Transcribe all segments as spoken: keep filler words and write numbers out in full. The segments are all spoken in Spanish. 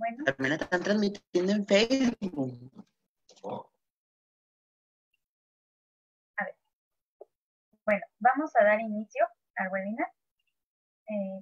Bueno, También la están transmitiendo en Facebook. a ver. Bueno, vamos a dar inicio al webinar. Eh,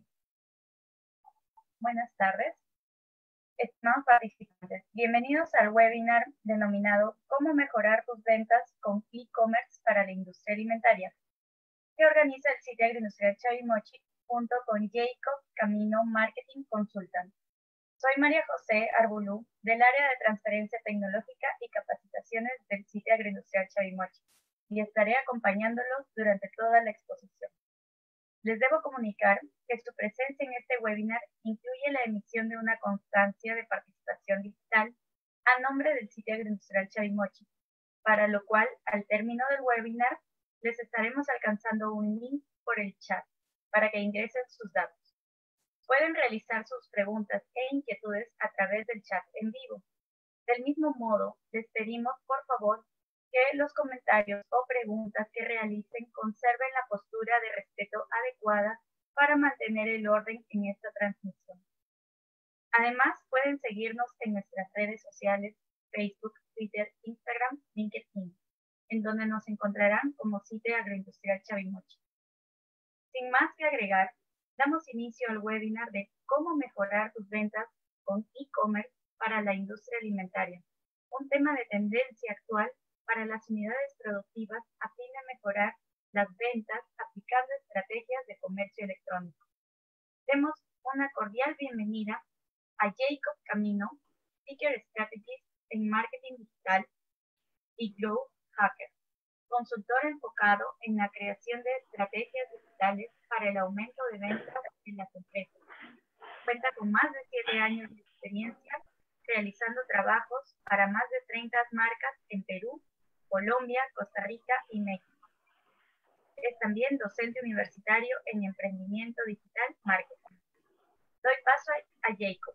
buenas tardes, estimados participantes. Bienvenidos al webinar denominado ¿Cómo mejorar tus ventas con e-commerce para la industria alimentaria?, que organiza el sitio agroindustrial Chavimochi junto con Jacob Camino Marketing Consultant. Soy María José Arbulú, del área de transferencia tecnológica y capacitaciones del sitio agroindustrial Chavimochi, y estaré acompañándolos durante toda la exposición. Les debo comunicar que su presencia en este webinar incluye la emisión de una constancia de participación digital a nombre del sitio agroindustrial Chavimochi, para lo cual, al término del webinar, les estaremos alcanzando un link por el chat para que ingresen sus datos. Pueden realizar sus preguntas e inquietudes a través del chat en vivo. Del mismo modo, les pedimos, por favor, que los comentarios o preguntas que realicen conserven la postura de respeto adecuada para mantener el orden en esta transmisión. Además, pueden seguirnos en nuestras redes sociales, Facebook, Twitter, Instagram, LinkedIn, en donde nos encontrarán como Sitio Agroindustrial Chavimochi. Sin más que agregar, damos inicio al webinar de cómo mejorar tus ventas con e-commerce para la industria alimentaria, un tema de tendencia actual para las unidades productivas a fin de mejorar las ventas aplicando estrategias de comercio electrónico. Demos una cordial bienvenida a Jacob Camino, Speaker Strategist en Marketing Digital y Growth Hacker, consultor enfocado en la creación de estrategias digitales para el aumento de ventas en las empresas. Cuenta con más de siete años de experiencia realizando trabajos para más de treinta marcas en Perú, Colombia, Costa Rica y México. Es también docente universitario en emprendimiento digital marketing. Doy paso a Jacob.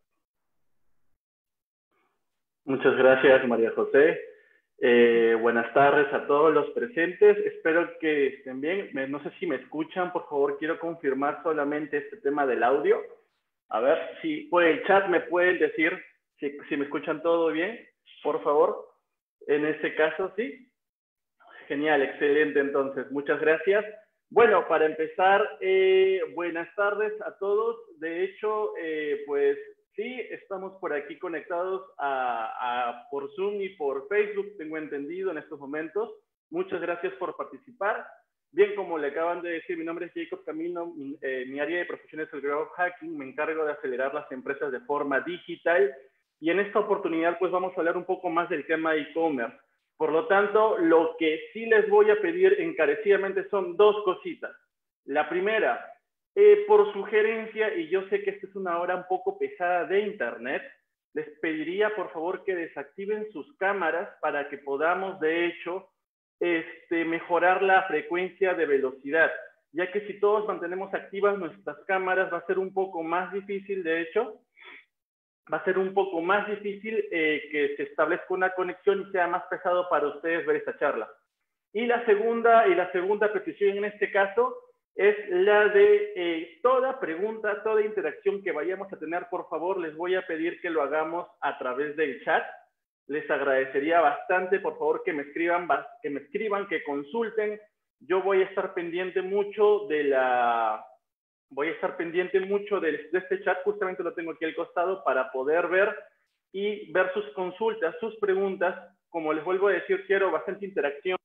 Muchas gracias, María José. Eh, buenas tardes a todos los presentes. Espero que estén bien. Me, no sé si me escuchan. Por favor, quiero confirmar solamente este tema del audio. A ver si por el chat me pueden decir si, si me escuchan todo bien, por favor. En este caso, sí. Genial, excelente. Entonces, muchas gracias. Bueno, para empezar, eh, buenas tardes a todos. De hecho, eh, pues sí, estamos por aquí conectados a, a, por Zoom y por Facebook, tengo entendido en estos momentos. Muchas gracias por participar. Bien, como le acaban de decir, mi nombre es Jacob Camino, mi, eh, mi área de profesión es el Growth Hacking, me encargo de acelerar las empresas de forma digital y en esta oportunidad pues vamos a hablar un poco más del tema de e-commerce. Por lo tanto, lo que sí les voy a pedir encarecidamente son dos cositas. La primera, eh, por sugerencia, y yo sé que esta es una hora un poco pesada de internet, les pediría por favor que desactiven sus cámaras para que podamos de hecho este, mejorar la frecuencia de velocidad, ya que si todos mantenemos activas nuestras cámaras va a ser un poco más difícil, de hecho, va a ser un poco más difícil eh, que se establezca una conexión y sea más pesado para ustedes ver esta charla. Y la segunda, y la segunda petición en este caso es la de eh, toda pregunta, toda interacción que vayamos a tener, por favor, les voy a pedir que lo hagamos a través del chat. Les agradecería bastante, por favor, que me escriban, que me escriban, que consulten. Yo voy a estar pendiente mucho de la... Voy a estar pendiente mucho de, de este chat, justamente lo tengo aquí al costado, para poder ver y ver sus consultas, sus preguntas. Como les vuelvo a decir, quiero bastante interacción.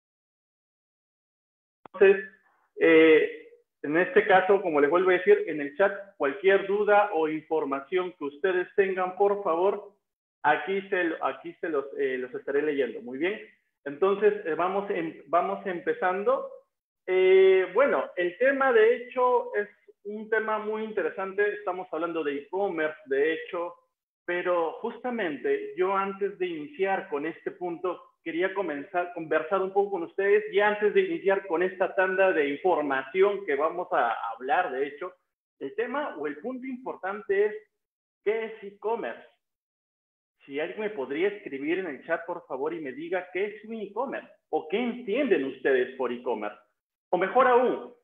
Entonces, eh, en este caso, como les vuelvo a decir, en el chat, cualquier duda o información que ustedes tengan, por favor, aquí se, aquí se los, eh, los estaré leyendo. Muy bien. Entonces, eh, vamos, en, vamos empezando. Eh, bueno, el tema de hecho es un tema muy interesante, estamos hablando de e-commerce de hecho, pero justamente yo antes de iniciar con este punto quería comenzar a conversar un poco con ustedes y antes de iniciar con esta tanda de información que vamos a hablar de hecho, el tema o el punto importante es ¿qué es e-commerce? Si alguien me podría escribir en el chat por favor y me diga qué es un e-commerce o qué entienden ustedes por e-commerce. O mejor aún,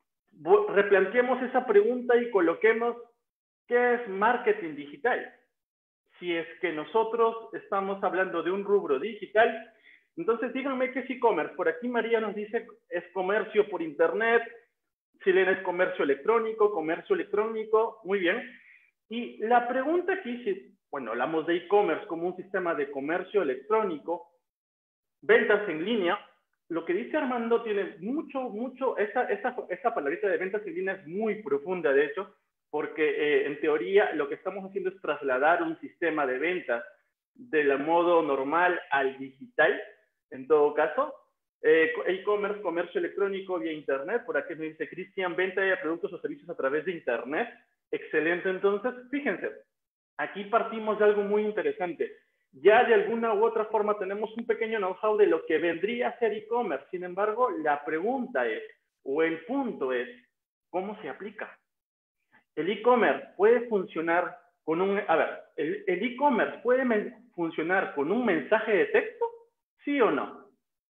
replanteemos esa pregunta y coloquemos ¿qué es marketing digital? Si es que nosotros estamos hablando de un rubro digital, entonces díganme qué es e-commerce. Por aquí María nos dice es comercio por internet, Silena es comercio electrónico, comercio electrónico, muy bien. Y la pregunta aquí, si, bueno, hablamos de e-commerce como un sistema de comercio electrónico, ventas en línea, lo que dice Armando tiene mucho, mucho, esa, esa, esa palabrita de ventas en línea es muy profunda, de hecho, porque eh, en teoría lo que estamos haciendo es trasladar un sistema de ventas del modo normal al digital, en todo caso. Eh, e-commerce, comercio electrónico vía internet, por aquí me dice Cristian, venta de productos o servicios a través de internet. Excelente, entonces, fíjense, aquí partimos de algo muy interesante. Ya de alguna u otra forma tenemos un pequeño know-how de lo que vendría a ser e-commerce. Sin embargo, la pregunta es, o el punto es, ¿cómo se aplica? El e-commerce puede funcionar con un... A ver, ¿el e-commerce puede funcionar con un mensaje de texto? ¿Sí o no?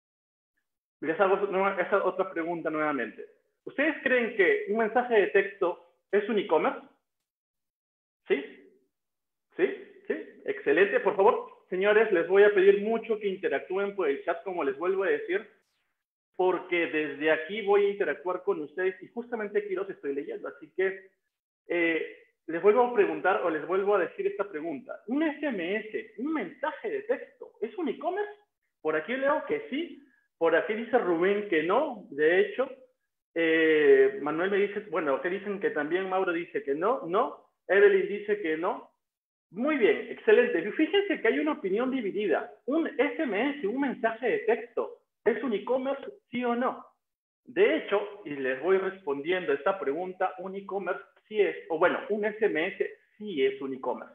Les hago esa otra pregunta nuevamente. ¿Ustedes creen que un mensaje de texto es un e-commerce? ¿Sí? ¿Sí? ¿Sí? Excelente. Por favor, señores, les voy a pedir mucho que interactúen por el chat, como les vuelvo a decir, porque desde aquí voy a interactuar con ustedes y justamente aquí los estoy leyendo. Así que eh, les vuelvo a preguntar o les vuelvo a decir esta pregunta. ¿Un S M S, un mensaje de texto, es un e-commerce? Por aquí leo que sí. Por aquí dice Rubén que no. De hecho, eh, Manuel me dice, bueno, que dicen que también, Mauro dice que no, no. Evelyn dice que no. Muy bien, excelente. Fíjense que hay una opinión dividida. ¿Un S M S, un mensaje de texto, es un e-commerce, sí o no? De hecho, y les voy respondiendo a esta pregunta, un e-commerce sí es, o bueno, un S M S sí es un e-commerce.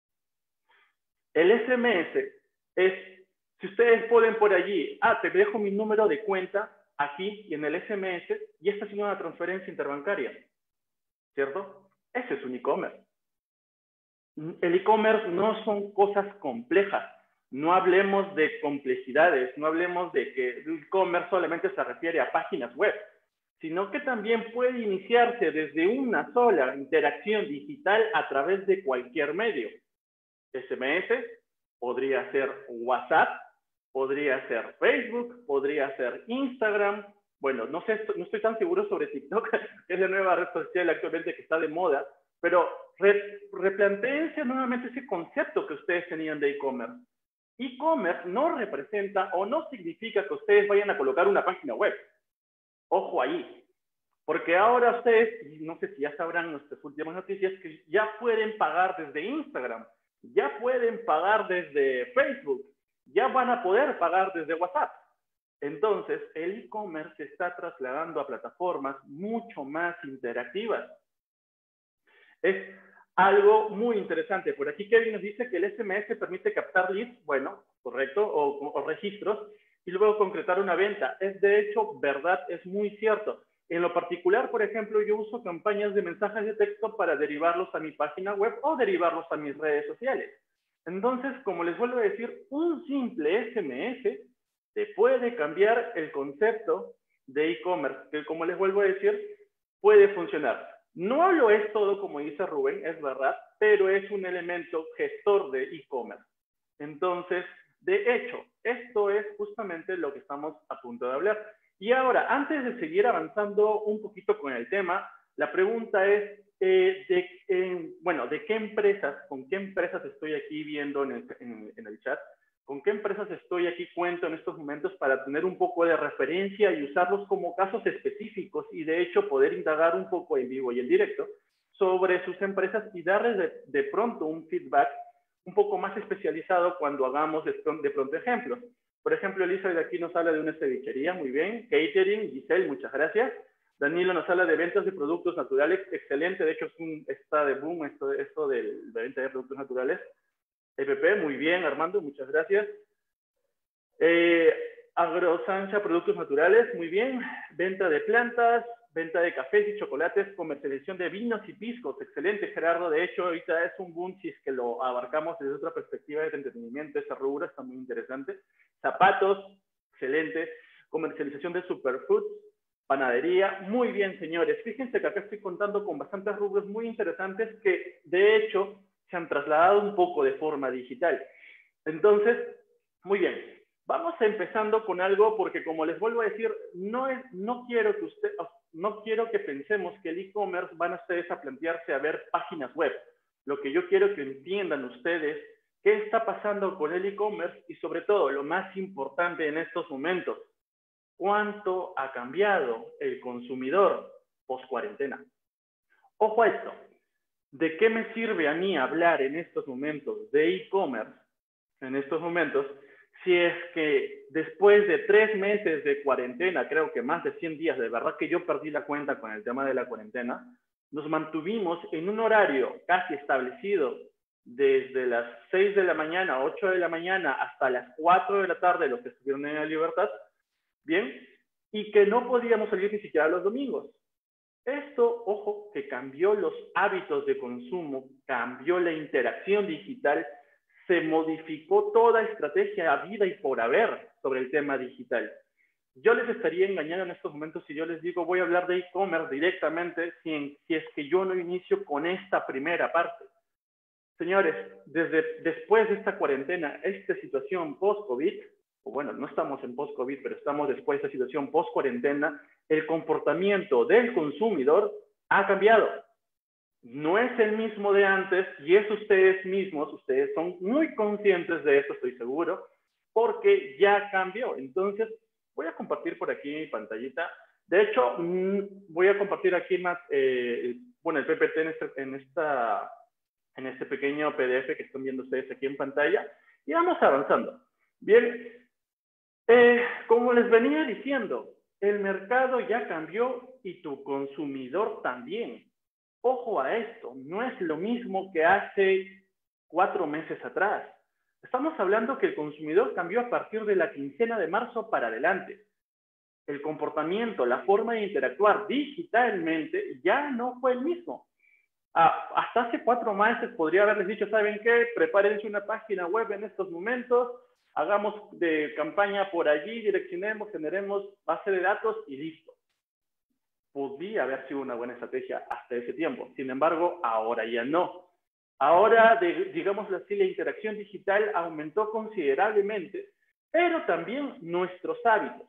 El S M S es, si ustedes ponen por allí, ah, te dejo mi número de cuenta aquí y en el S M S, y está haciendo una transferencia interbancaria, ¿cierto? Ese es un e-commerce. El e-commerce no son cosas complejas. No hablemos de complejidades, no hablemos de que el e-commerce solamente se refiere a páginas web, sino que también puede iniciarse desde una sola interacción digital a través de cualquier medio. S M S, podría ser WhatsApp, podría ser Facebook, podría ser Instagram. Bueno, no sé, no estoy tan seguro sobre TikTok, que es la nueva red social actualmente que está de moda, pero re, replantéense nuevamente ese concepto que ustedes tenían de e-commerce. E-commerce no representa o no significa que ustedes vayan a colocar una página web. Ojo ahí. Porque ahora ustedes, no sé si ya sabrán nuestras últimas noticias, que ya pueden pagar desde Instagram, ya pueden pagar desde Facebook, ya van a poder pagar desde WhatsApp. Entonces, el e-commerce se está trasladando a plataformas mucho más interactivas. Es algo muy interesante. Por aquí Kevin nos dice que el S M S permite captar leads, bueno, correcto, o, o registros, y luego concretar una venta. Es de hecho verdad, es muy cierto. En lo particular, por ejemplo, yo uso campañas de mensajes de texto para derivarlos a mi página web o derivarlos a mis redes sociales. Entonces, como les vuelvo a decir, un simple S M S te puede cambiar el concepto de e-commerce, que como les vuelvo a decir, puede funcionar. No lo es todo, como dice Rubén, es verdad, pero es un elemento gestor de e-commerce. Entonces, de hecho, esto es justamente lo que estamos a punto de hablar. Y ahora, antes de seguir avanzando un poquito con el tema, la pregunta es, eh, de, eh, bueno, ¿de qué empresas, con qué empresas estoy aquí viendo en el, en, en el chat? ¿Con qué empresas estoy aquí cuento en estos momentos para tener un poco de referencia y usarlos como casos específicos y de hecho poder indagar un poco en vivo y en directo sobre sus empresas y darles de, de pronto un feedback un poco más especializado cuando hagamos de, de pronto ejemplos? Por ejemplo, Elisa de aquí nos habla de una cevichería, muy bien. Catering, Giselle, muchas gracias. Danilo nos habla de ventas de productos naturales, excelente, de hecho es un, está de boom esto, esto de, de venta de productos naturales. E P P, muy bien, Armando, muchas gracias. Eh, Agrosancha, productos naturales, muy bien. Venta de plantas, venta de cafés y chocolates, comercialización de vinos y piscos, excelente, Gerardo. De hecho, ahorita es un boom si es que lo abarcamos desde otra perspectiva de entretenimiento, esa rubro está muy interesante. Zapatos, excelente. Comercialización de superfoods, panadería, muy bien, señores. Fíjense que acá estoy contando con bastantes rubros muy interesantes que, de hecho, se han trasladado un poco de forma digital. Entonces, muy bien, vamos empezando con algo porque, como les vuelvo a decir, no, es, no, quiero, que usted, no quiero que pensemos que el e-commerce van a ustedes a plantearse a ver páginas web. Lo que yo quiero que entiendan ustedes, qué está pasando con el e-commerce y, sobre todo, lo más importante en estos momentos, cuánto ha cambiado el consumidor post-cuarentena. Ojo a esto, ¿de qué me sirve a mí hablar en estos momentos de e-commerce, en estos momentos, si es que después de tres meses de cuarentena, creo que más de cien días, de verdad que yo perdí la cuenta con el tema de la cuarentena, nos mantuvimos en un horario casi establecido desde las seis de la mañana, ocho de la mañana, hasta las cuatro de la tarde, los que estuvieron en la libertad, ¿bien? Y que no podíamos salir ni siquiera los domingos. Esto, ojo, que cambió los hábitos de consumo, cambió la interacción digital, se modificó toda estrategia a vida y por haber sobre el tema digital. Yo les estaría engañando en estos momentos si yo les digo voy a hablar de e-commerce directamente si, en, si es que yo no inicio con esta primera parte. Señores, desde después de esta cuarentena, esta situación post-COVID, o bueno, no estamos en post-COVID, pero estamos después de esta situación post-cuarentena, el comportamiento del consumidor ha cambiado. No es el mismo de antes y es ustedes mismos, ustedes son muy conscientes de eso, estoy seguro, porque ya cambió. Entonces, voy a compartir por aquí mi pantallita. De hecho, voy a compartir aquí más, eh, bueno, el P P T en este, en, esta, en este pequeño P D F que están viendo ustedes aquí en pantalla y vamos avanzando. Bien, eh, como les venía diciendo, el mercado ya cambió y tu consumidor también. Ojo a esto, no es lo mismo que hace cuatro meses atrás. Estamos hablando que el consumidor cambió a partir de la quincena de marzo para adelante. El comportamiento, la forma de interactuar digitalmente ya no fue el mismo. Ah, hasta hace cuatro meses podría haberles dicho, ¿saben qué? Prepárense una página web en estos momentos, hagamos de campaña por allí, direccionemos, generemos base de datos y listo. Podría haber sido una buena estrategia hasta ese tiempo. Sin embargo, ahora ya no. Ahora, de, digámoslo así, la interacción digital aumentó considerablemente, pero también nuestros hábitos.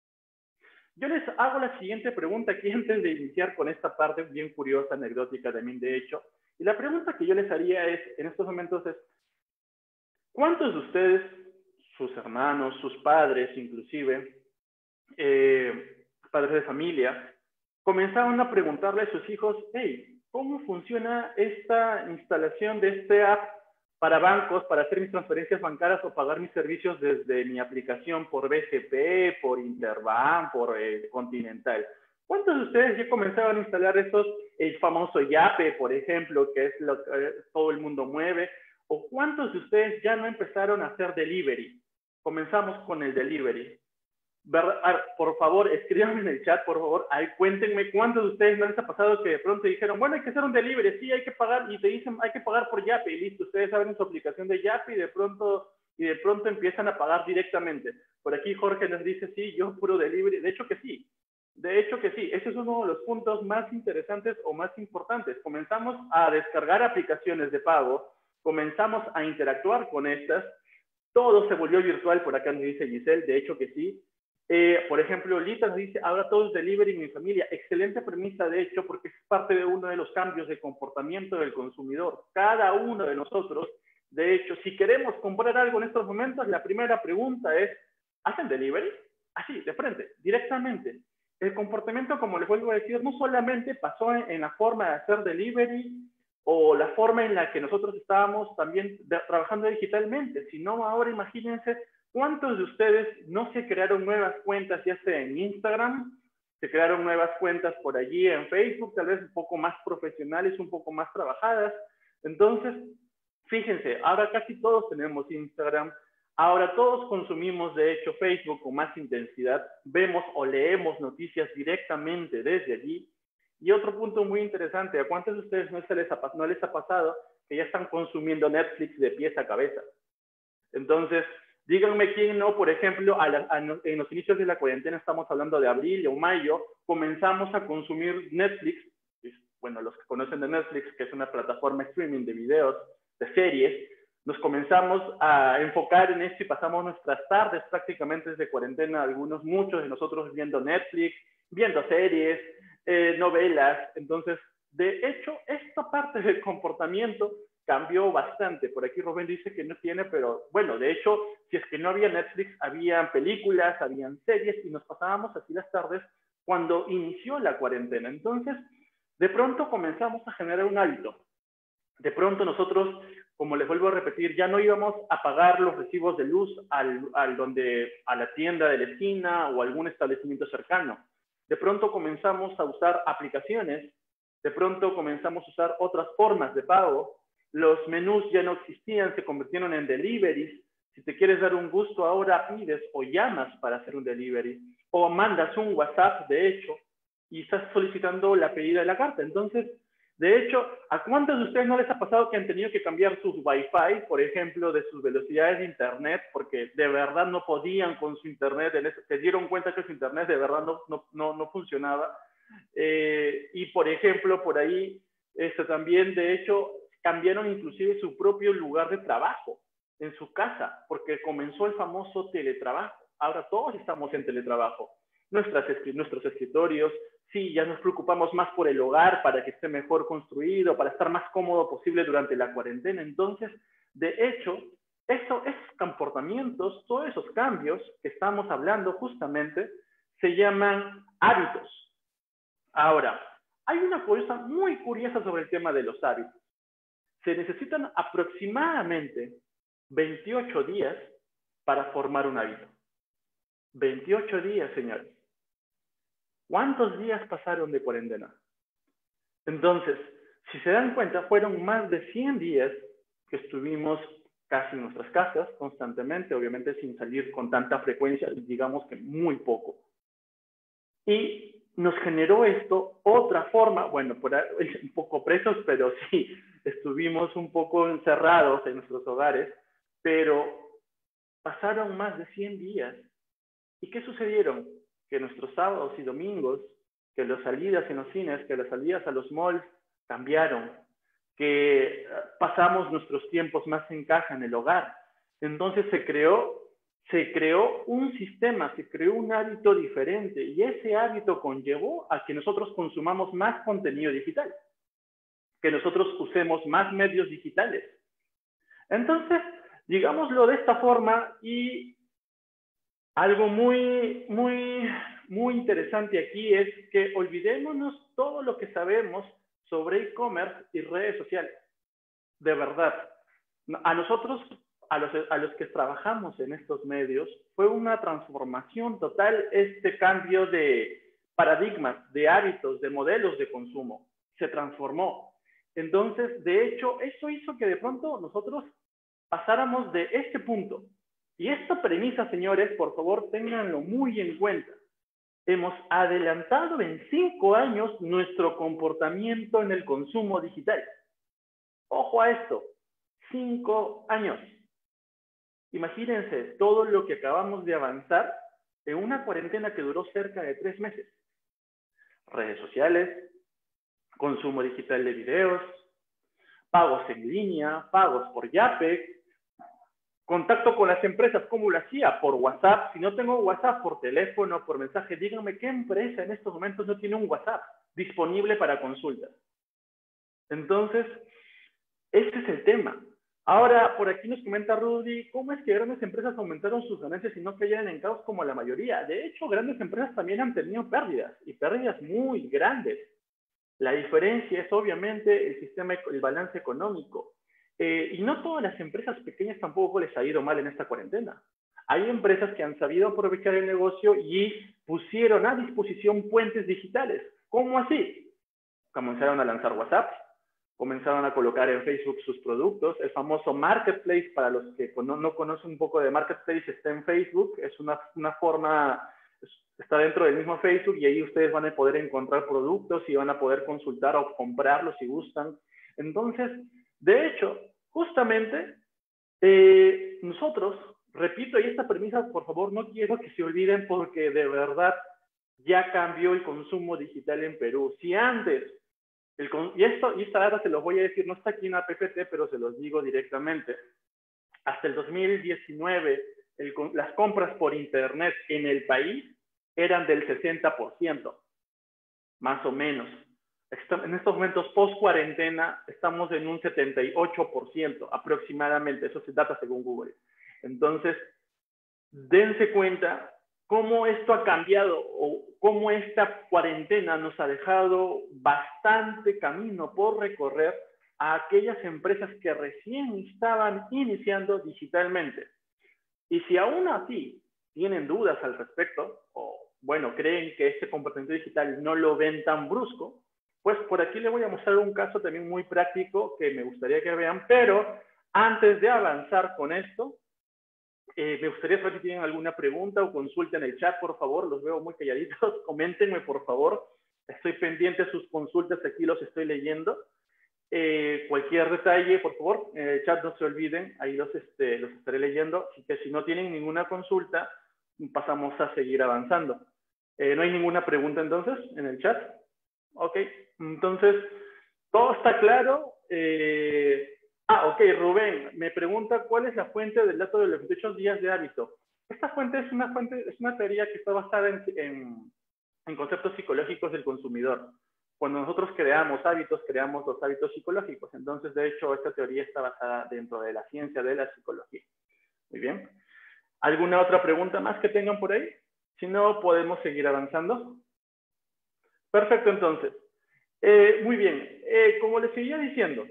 Yo les hago la siguiente pregunta aquí antes de iniciar con esta parte bien curiosa, anecdótica también de hecho. Y la pregunta que yo les haría es, en estos momentos es, ¿cuántos de ustedes, sus hermanos, sus padres inclusive, eh, padres de familia, comenzaron a preguntarle a sus hijos, hey, ¿cómo funciona esta instalación de este app para bancos, para hacer mis transferencias bancarias o pagar mis servicios desde mi aplicación por B C P, por Interbank, por eh, Continental? ¿Cuántos de ustedes ya comenzaron a instalar esos, el famoso Yape, por ejemplo, que es lo que eh, todo el mundo mueve? ¿O cuántos de ustedes ya no empezaron a hacer delivery? Comenzamos con el delivery. Por favor, escríbanme en el chat, por favor, ahí cuéntenme cuántos de ustedes no les ha pasado que de pronto dijeron, bueno, hay que hacer un delivery, sí, hay que pagar, y te dicen, hay que pagar por Yape, y listo, ustedes abren su aplicación de Yape y de pronto, y de pronto empiezan a pagar directamente. Por aquí Jorge nos dice, sí, yo puro delivery, de hecho que sí, de hecho que sí, ese es uno de los puntos más interesantes o más importantes. Comenzamos a descargar aplicaciones de pago, comenzamos a interactuar con estas, todo se volvió virtual, por acá nos dice Giselle, de hecho que sí. Eh, por ejemplo, Lita nos dice, ahora todo es delivery en mi familia. Excelente premisa, de hecho, porque es parte de uno de los cambios de comportamiento del consumidor. Cada uno de nosotros, de hecho, si queremos comprar algo en estos momentos, la primera pregunta es, ¿hacen delivery? Así, de frente, directamente. El comportamiento, como les vuelvo a decir, no solamente pasó en, en la forma de hacer delivery o la forma en la que nosotros estábamos también de, trabajando digitalmente, sino ahora imagínense ¿cuántos de ustedes no se crearon nuevas cuentas, ya sea en Instagram, se crearon nuevas cuentas por allí en Facebook, tal vez un poco más profesionales, un poco más trabajadas? Entonces, fíjense, ahora casi todos tenemos Instagram, ahora todos consumimos de hecho Facebook con más intensidad, vemos o leemos noticias directamente desde allí. Y otro punto muy interesante, ¿a cuántos de ustedes no, se les ha, no les ha pasado que ya están consumiendo Netflix de pies a cabeza? Entonces, díganme quién no, por ejemplo, a la, a no, en los inicios de la cuarentena, estamos hablando de abril o mayo, comenzamos a consumir Netflix, bueno, los que conocen de Netflix, que es una plataforma streaming de videos, de series, nos comenzamos a enfocar en esto y pasamos nuestras tardes prácticamente desde cuarentena, algunos, muchos de nosotros viendo Netflix, viendo series, eh, novelas. Entonces, de hecho, esta parte del comportamiento cambió bastante. Por aquí Rubén dice que no tiene, pero bueno, de hecho, si es que no había Netflix, habían películas, habían series y nos pasábamos así las tardes cuando inició la cuarentena. Entonces, de pronto comenzamos a generar un hábito. De pronto nosotros, como les vuelvo a repetir, ya no íbamos a pagar los recibos de luz al, al donde, a la tienda de la esquina o algún establecimiento cercano. De pronto comenzamos a usar aplicaciones, de pronto comenzamos a usar otras formas de pago. Los menús ya no existían, se convirtieron en deliveries. Si te quieres dar un gusto, ahora pides o llamas para hacer un delivery, o mandas un WhatsApp, de hecho, y estás solicitando la pedida de la carta. Entonces, de hecho, ¿a cuántos de ustedes no les ha pasado que han tenido que cambiar sus Wi-Fi, por ejemplo, de sus velocidades de Internet, porque de verdad no podían con su Internet, se dieron cuenta que su Internet de verdad no, no, no, no funcionaba? Eh, y, por ejemplo, por ahí, esto también, de hecho, cambiaron inclusive su propio lugar de trabajo en su casa, porque comenzó el famoso teletrabajo. Ahora todos estamos en teletrabajo. Nuestras, nuestros escritorios, sí, ya nos preocupamos más por el hogar para que esté mejor construido, para estar más cómodo posible durante la cuarentena. Entonces, de hecho, eso, esos comportamientos, todos esos cambios que estamos hablando justamente, se llaman hábitos. Ahora, hay una cosa muy curiosa sobre el tema de los hábitos. Se necesitan aproximadamente veintiocho días para formar un hábito. veintiocho días, señores. ¿Cuántos días pasaron de cuarentena? Entonces, si se dan cuenta, fueron más de cien días que estuvimos casi en nuestras casas constantemente, obviamente sin salir con tanta frecuencia, digamos que muy poco. Y nos generó esto otra forma, bueno, por ahí, un poco presos, pero sí, estuvimos un poco encerrados en nuestros hogares, pero pasaron más de cien días. ¿Y qué sucedieron? Que nuestros sábados y domingos, que las salidas en los cines, que las salidas a los malls cambiaron, que pasamos nuestros tiempos más en casa, en el hogar. Entonces se creó, se creó un sistema, se creó un hábito diferente y ese hábito conllevó a que nosotros consumamos más contenido digital, que nosotros usemos más medios digitales. Entonces, digámoslo de esta forma y algo muy, muy, muy interesante aquí es que olvidémonos todo lo que sabemos sobre e-commerce y redes sociales. De verdad, a nosotros, a los, a los que trabajamos en estos medios, fue una transformación total este cambio de paradigmas, de hábitos, de modelos de consumo. Se transformó. Entonces, de hecho, eso hizo que de pronto nosotros pasáramos de este punto. Y esta premisa, señores, por favor, ténganlo muy en cuenta. Hemos adelantado en cinco años nuestro comportamiento en el consumo digital. Ojo a esto, cinco años. Imagínense todo lo que acabamos de avanzar en una cuarentena que duró cerca de tres meses. Redes sociales, consumo digital de videos, pagos en línea, pagos por Yape, contacto con las empresas, ¿cómo lo hacía? Por WhatsApp. Si no tengo WhatsApp, por teléfono, por mensaje, díganme qué empresa en estos momentos no tiene un WhatsApp disponible para consultas. Entonces, este es el tema. Ahora, por aquí nos comenta Rudy, ¿cómo es que grandes empresas aumentaron sus ganancias y no cayeron en caos como la mayoría? De hecho, grandes empresas también han tenido pérdidas, y pérdidas muy grandes. La diferencia es obviamente el sistema, el balance económico. Eh, y no todas las empresas pequeñas tampoco les ha ido mal en esta cuarentena. Hay empresas que han sabido aprovechar el negocio y pusieron a disposición puentes digitales. ¿Cómo así? Comenzaron a lanzar WhatsApp, comenzaron a colocar en Facebook sus productos. El famoso Marketplace, para los que no, no conocen un poco de Marketplace, está en Facebook. Es una, una forma, está dentro del mismo Facebook y ahí ustedes van a poder encontrar productos y van a poder consultar o comprarlos si gustan. Entonces, de hecho, justamente, eh, nosotros, repito, y esta premisa, por favor, no quiero que se olviden porque de verdad ya cambió el consumo digital en Perú. Si antes El, y, esto, y esta data se los voy a decir, no está aquí en la P P T, pero se los digo directamente. Hasta el dos mil diecinueve, el, las compras por Internet en el país eran del sesenta por ciento, más o menos. En estos momentos, post-cuarentena, estamos en un setenta y ocho por ciento aproximadamente. Eso es data según Google. Entonces, dense cuenta cómo esto ha cambiado o cómo esta cuarentena nos ha dejado bastante camino por recorrer a aquellas empresas que recién estaban iniciando digitalmente. Y si aún así tienen dudas al respecto, o bueno, creen que este comportamiento digital no lo ven tan brusco, pues por aquí les voy a mostrar un caso también muy práctico que me gustaría que vean, pero antes de avanzar con esto, eh, me gustaría saber si tienen alguna pregunta o consulta en el chat, por favor, los veo muy calladitos, coméntenme por favor, estoy pendiente de sus consultas, aquí los estoy leyendo. Eh, cualquier detalle, por favor, en el chat no se olviden, ahí los, este, los estaré leyendo, así que si no tienen ninguna consulta, pasamos a seguir avanzando. Eh, ¿No hay ninguna pregunta entonces en el chat? Ok, entonces, todo está claro. Eh, ah, ok, Rubén, me pregunta cuál es la fuente del dato de los veintiocho días de hábito. Esta fuente es una, fuente, es una teoría que está basada en, en, en conceptos psicológicos del consumidor. Cuando nosotros creamos hábitos, creamos los hábitos psicológicos. Entonces, de hecho, esta teoría está basada dentro de la ciencia de la psicología. Muy bien. ¿Alguna otra pregunta más que tengan por ahí? Si no, podemos seguir avanzando. Perfecto, entonces. Eh, muy bien. Eh, como les seguía diciendo,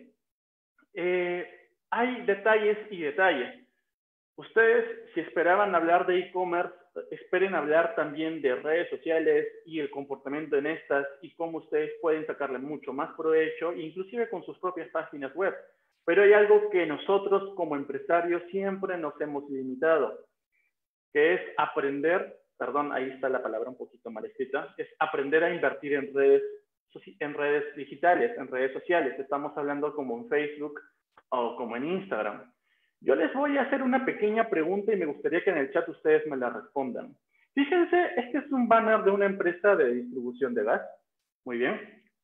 eh, hay detalles y detalles. Ustedes, si esperaban hablar de e-commerce, esperen hablar también de redes sociales y el comportamiento en estas y cómo ustedes pueden sacarle mucho más provecho, inclusive con sus propias páginas web. Pero hay algo que nosotros como empresarios siempre nos hemos limitado, que es aprender, perdón, ahí está la palabra un poquito mal escrita, es aprender a invertir en redes, en redes digitales, en redes sociales. Estamos hablando como en Facebook o como en Instagram. Yo les voy a hacer una pequeña pregunta y me gustaría que en el chat ustedes me la respondan. Fíjense, este es un banner de una empresa de distribución de gas. Muy bien.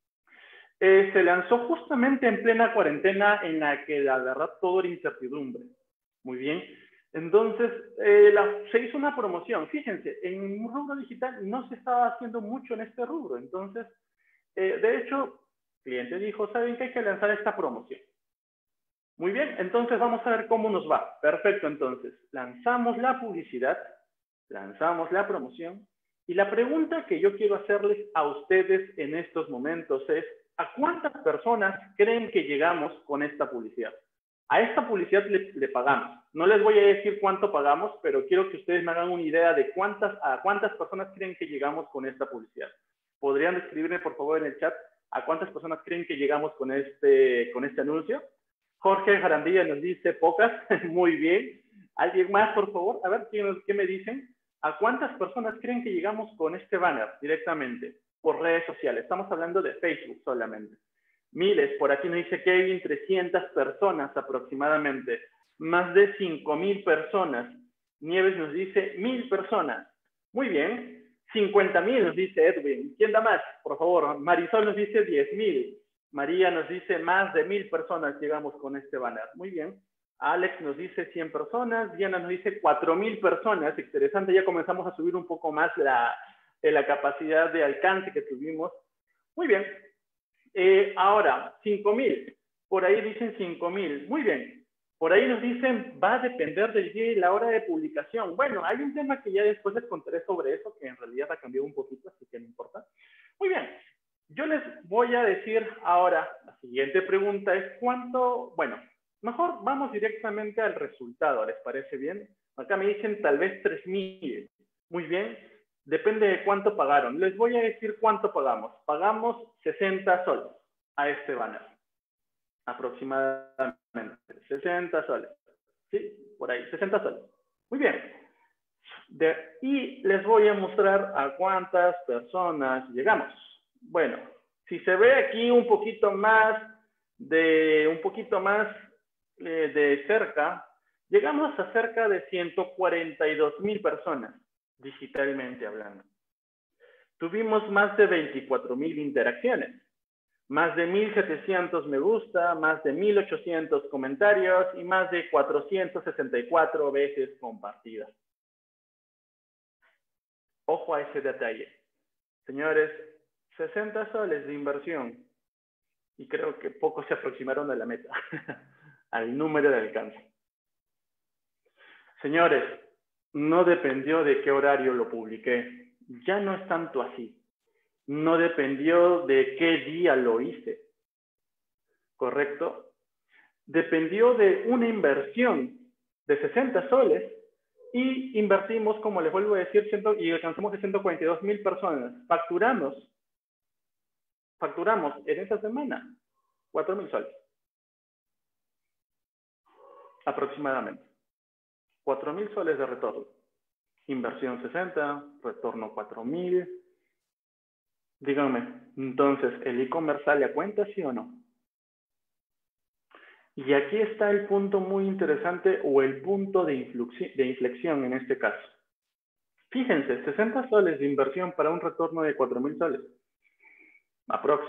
Eh, se lanzó justamente en plena cuarentena en la que la verdad todo era incertidumbre. Muy bien. Entonces, eh, la, se hizo una promoción. Fíjense, en un rubro digital no se estaba haciendo mucho en este rubro. Entonces, eh, de hecho, el cliente dijo, ¿saben qué? Hay que lanzar esta promoción. Muy bien, entonces vamos a ver cómo nos va. Perfecto, entonces, lanzamos la publicidad, lanzamos la promoción, y la pregunta que yo quiero hacerles a ustedes en estos momentos es, ¿a cuántas personas creen que llegamos con esta publicidad? A esta publicidad le, le pagamos. No les voy a decir cuánto pagamos, pero quiero que ustedes me hagan una idea de cuántas, a cuántas personas creen que llegamos con esta publicidad. ¿Podrían escribirme, por favor, en el chat a cuántas personas creen que llegamos con este, con este anuncio? Jorge Jarandilla nos dice pocas. Muy bien. ¿Alguien más, por favor? A ver, ¿qué, ¿qué me dicen? ¿A cuántas personas creen que llegamos con este banner directamente por redes sociales? Estamos hablando de Facebook solamente. Miles, por aquí nos dice Kevin, trescientas personas aproximadamente. Más de cinco mil personas. Nieves nos dice mil personas. Muy bien. cincuenta mil nos dice Edwin. ¿Quién da más? Por favor. Marisol nos dice diez mil. María nos dice más de mil personas llegamos con este banner. Muy bien. Alex nos dice cien personas. Diana nos dice cuatro mil personas. Interesante, ya comenzamos a subir un poco más la, la capacidad de alcance que tuvimos. Muy bien. Eh, ahora, cinco mil. Por ahí dicen cinco mil. Muy bien. Por ahí nos dicen, va a depender del día y la hora de publicación. Bueno, hay un tema que ya después les contaré sobre eso, que en realidad ha cambiado un poquito, así que no importa. Muy bien. Yo les voy a decir ahora, la siguiente pregunta es cuánto, bueno, mejor vamos directamente al resultado, ¿les parece bien? Acá me dicen tal vez tres mil. Muy bien, depende de cuánto pagaron. Les voy a decir cuánto pagamos. Pagamos sesenta soles a este banner, aproximadamente. sesenta soles, ¿sí? Por ahí, sesenta soles. Muy bien. De, y les voy a mostrar a cuántas personas llegamos. Bueno, si se ve aquí un poquito más de, un poquito más eh, de cerca, llegamos a cerca de ciento cuarenta y dos mil personas, digitalmente hablando. Tuvimos más de veinticuatro mil interacciones, Más de mil setecientos me gusta, más de mil ochocientos comentarios y más de cuatrocientas sesenta y cuatro veces compartidas. Ojo a ese detalle. Señores, sesenta soles de inversión. Y creo que pocos se aproximaron a la meta, al número de alcance. Señores, no dependió de qué horario lo publiqué. Ya no es tanto así. No dependió de qué día lo hice. ¿Correcto? Dependió de una inversión de sesenta soles y invertimos, como les vuelvo a decir, ciento, y alcanzamos de ciento cuarenta y dos mil personas. Facturamos, facturamos en esa semana cuatro mil soles. Aproximadamente. cuatro mil soles de retorno. Inversión sesenta, retorno cuatro mil. Díganme, entonces, ¿el e-commerce sale a cuenta, sí o no? Y aquí está el punto muy interesante o el punto de, de inflexión en este caso. Fíjense, sesenta soles de inversión para un retorno de cuatro mil soles. Aprox.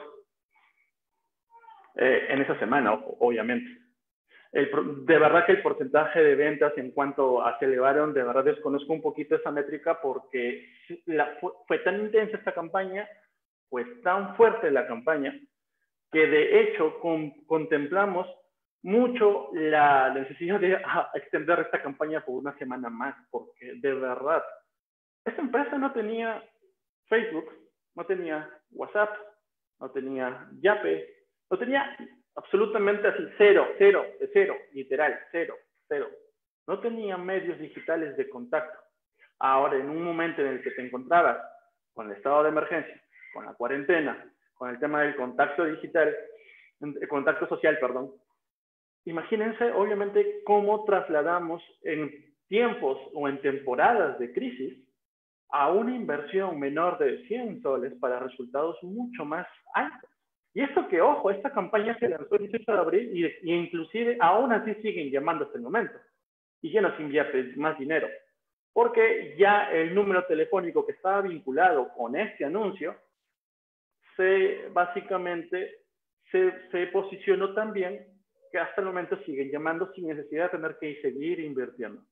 Eh, en esa semana, obviamente. El, de verdad que el porcentaje de ventas en cuanto a se elevaron, de verdad desconozco un poquito esa métrica porque la, fue, fue tan intensa esta campaña, fue tan fuerte la campaña, que de hecho con, contemplamos mucho la necesidad de ah, extender esta campaña por una semana más, porque de verdad, esta empresa no tenía Facebook, no tenía WhatsApp, no tenía Yape, no tenía absolutamente así, cero, cero, de cero, literal, cero, cero. No tenía medios digitales de contacto. Ahora, en un momento en el que te encontrabas con el estado de emergencia, con la cuarentena, con el tema del contacto digital, contacto social, perdón, imagínense, obviamente, cómo trasladamos en tiempos o en temporadas de crisis a una inversión menor de cien soles para resultados mucho más altos. Y esto que, ojo, esta campaña se lanzó el dieciocho de abril y, y inclusive aún así siguen llamando hasta el momento. Y ya no se invierte más dinero. Porque ya el número telefónico que estaba vinculado con este anuncio se básicamente se, se posicionó tan bien que hasta el momento siguen llamando sin necesidad de tener que seguir invirtiendo.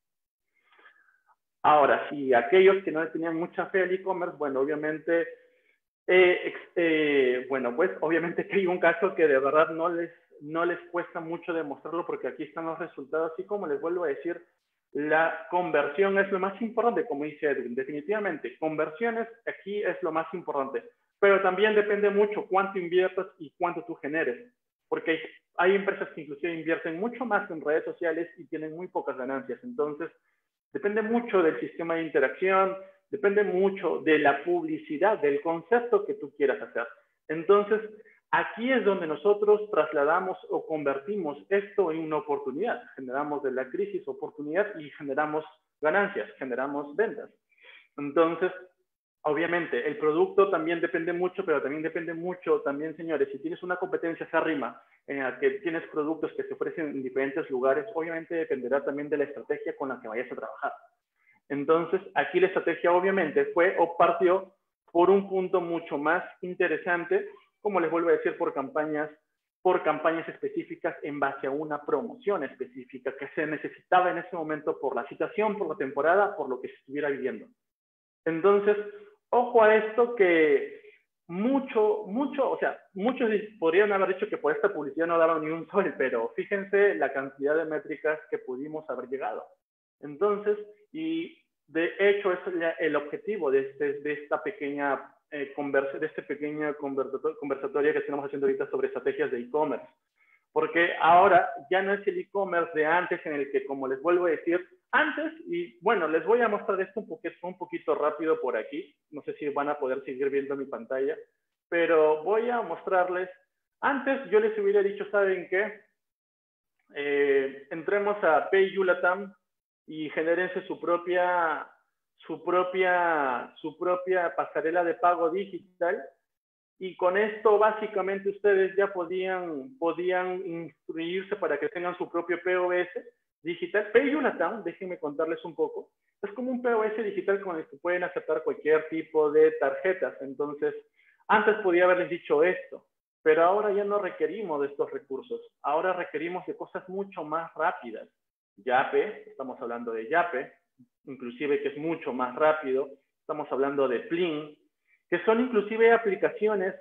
Ahora, si aquellos que no tenían mucha fe al e-commerce, bueno, obviamente, eh, eh, bueno, pues obviamente que hay un caso que de verdad no les, no les cuesta mucho demostrarlo porque aquí están los resultados y como les vuelvo a decir, la conversión es lo más importante, como dice Edwin, definitivamente, conversiones aquí es lo más importante, pero también depende mucho cuánto inviertas y cuánto tú generes, porque hay, hay empresas que inclusive invierten mucho más en redes sociales y tienen muy pocas ganancias, entonces depende mucho del sistema de interacción, depende mucho de la publicidad, del concepto que tú quieras hacer. Entonces, aquí es donde nosotros trasladamos o convertimos esto en una oportunidad. Generamos de la crisis oportunidad y generamos ganancias, generamos ventas. Entonces, obviamente, el producto también depende mucho, pero también depende mucho, también, señores, si tienes una competencia acérrima en la que tienes productos que se ofrecen en diferentes lugares, obviamente dependerá también de la estrategia con la que vayas a trabajar. Entonces, aquí la estrategia obviamente fue o partió por un punto mucho más interesante, como les vuelvo a decir, por campañas, por campañas específicas en base a una promoción específica que se necesitaba en ese momento por la situación, por la temporada, por lo que se estuviera viviendo. Entonces, ojo a esto que mucho, mucho, o sea, muchos podrían haber dicho que por esta publicidad no daban ni un sol, pero fíjense la cantidad de métricas que pudimos haber llegado. Entonces, y de hecho es el objetivo de, este, de esta pequeña eh, conversa, de esta pequeña conversatoria que estamos haciendo ahorita sobre estrategias de e-commerce. Porque ahora ya no es el e-commerce de antes en el que, como les vuelvo a decir, antes, y bueno, les voy a mostrar esto un poquito, un poquito rápido por aquí. No sé si van a poder seguir viendo mi pantalla, pero voy a mostrarles. Antes yo les hubiera dicho, ¿saben qué? Eh, entremos a PayU Latam y genérense su propia, su propia, su propia pasarela de pago digital. Y con esto básicamente ustedes ya podían, podían instruirse para que tengan su propio P O S digital. PayU Latam, déjenme contarles un poco, es como un P O S digital con el que pueden aceptar cualquier tipo de tarjetas. Entonces, antes podía haberles dicho esto, pero ahora ya no requerimos de estos recursos. Ahora requerimos de cosas mucho más rápidas. Yape, estamos hablando de Yape, inclusive que es mucho más rápido. Estamos hablando de Plin, que son inclusive aplicaciones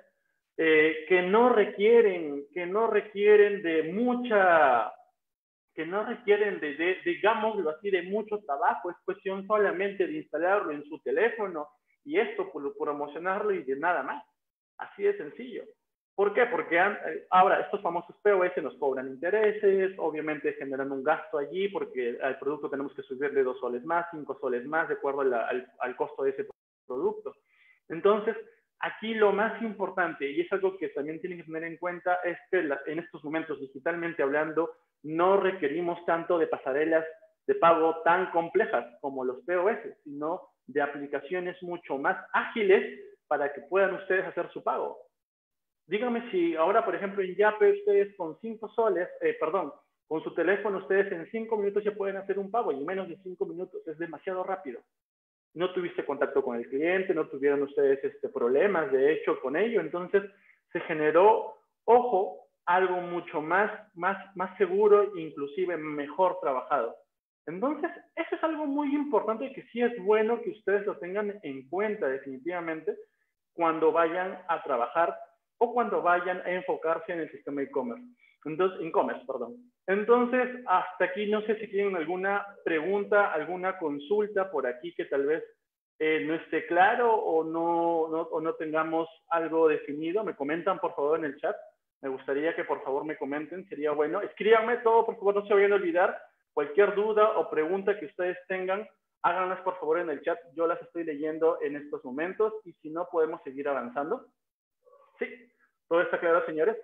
eh, que no requieren, que no requieren de mucha, que no requieren de, de, digámoslo así, de mucho trabajo. Es cuestión solamente de instalarlo en su teléfono y esto por promocionarlo y de nada más. Así de sencillo. ¿Por qué? Porque ahora estos famosos P O S nos cobran intereses, obviamente generan un gasto allí porque al producto tenemos que subirle dos soles más, cinco soles más, de acuerdo al, al, al costo de ese producto. Entonces, aquí lo más importante, y es algo que también tienen que tener en cuenta, es que la, en estos momentos, digitalmente hablando, no requerimos tanto de pasarelas de pago tan complejas como los P O S, sino de aplicaciones mucho más ágiles para que puedan ustedes hacer su pago. Díganme si ahora, por ejemplo, en Yape ustedes con cinco soles, eh, perdón, con su teléfono ustedes en cinco minutos ya pueden hacer un pago y en menos de cinco minutos. Es demasiado rápido. No tuviste contacto con el cliente, no tuvieron ustedes este, problemas, de hecho, con ello. Entonces, se generó, ojo, algo mucho más, más, más seguro e inclusive mejor trabajado. Entonces, eso es algo muy importante que sí es bueno que ustedes lo tengan en cuenta definitivamente cuando vayan a trabajar o cuando vayan a enfocarse en el sistema e-commerce. Entonces, e-commerce, perdón. Entonces, hasta aquí no sé si tienen alguna pregunta, alguna consulta por aquí que tal vez eh, no esté claro o no, no, o no tengamos algo definido. Me comentan, por favor, en el chat. Me gustaría que, por favor, me comenten. Sería bueno. Escríbanme todo, por favor, no se vayan a olvidar. Cualquier duda o pregunta que ustedes tengan, háganlas, por favor, en el chat. Yo las estoy leyendo en estos momentos y si no, podemos seguir avanzando. Sí, ¿todo está claro, señores?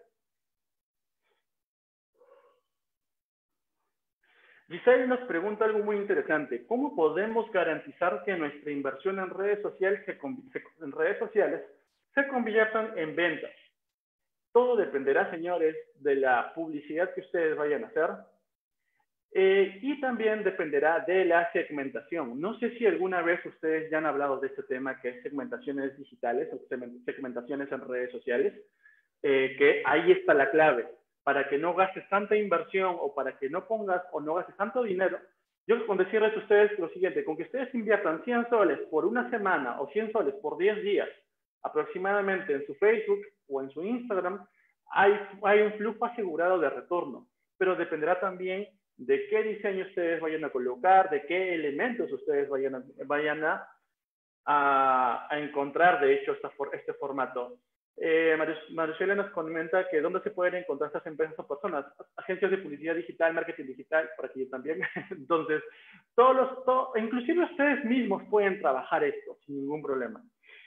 Giselle nos pregunta algo muy interesante. ¿Cómo podemos garantizar que nuestra inversión en redes sociales se, en redes sociales se conviertan en ventas? Todo dependerá, señores, de la publicidad que ustedes vayan a hacer. Eh, y también dependerá de la segmentación. No sé si alguna vez ustedes ya han hablado de este tema que es segmentaciones digitales o segmentaciones en redes sociales. Eh, que ahí está la clave, para que no gastes tanta inversión o para que no pongas o no gastes tanto dinero. Yo con decirles a ustedes lo siguiente, con que ustedes inviertan cien soles por una semana o cien soles por diez días aproximadamente en su Facebook o en su Instagram, hay, hay un flujo asegurado de retorno, pero dependerá también de qué diseño ustedes vayan a colocar, de qué elementos ustedes vayan a, vayan a, a, a encontrar, de hecho, esta, este formato. Eh, Maricela nos comenta que dónde se pueden encontrar estas empresas o personas, agencias de publicidad digital, marketing digital, por aquí también. Entonces, todos los, todo, inclusive ustedes mismos pueden trabajar esto sin ningún problema.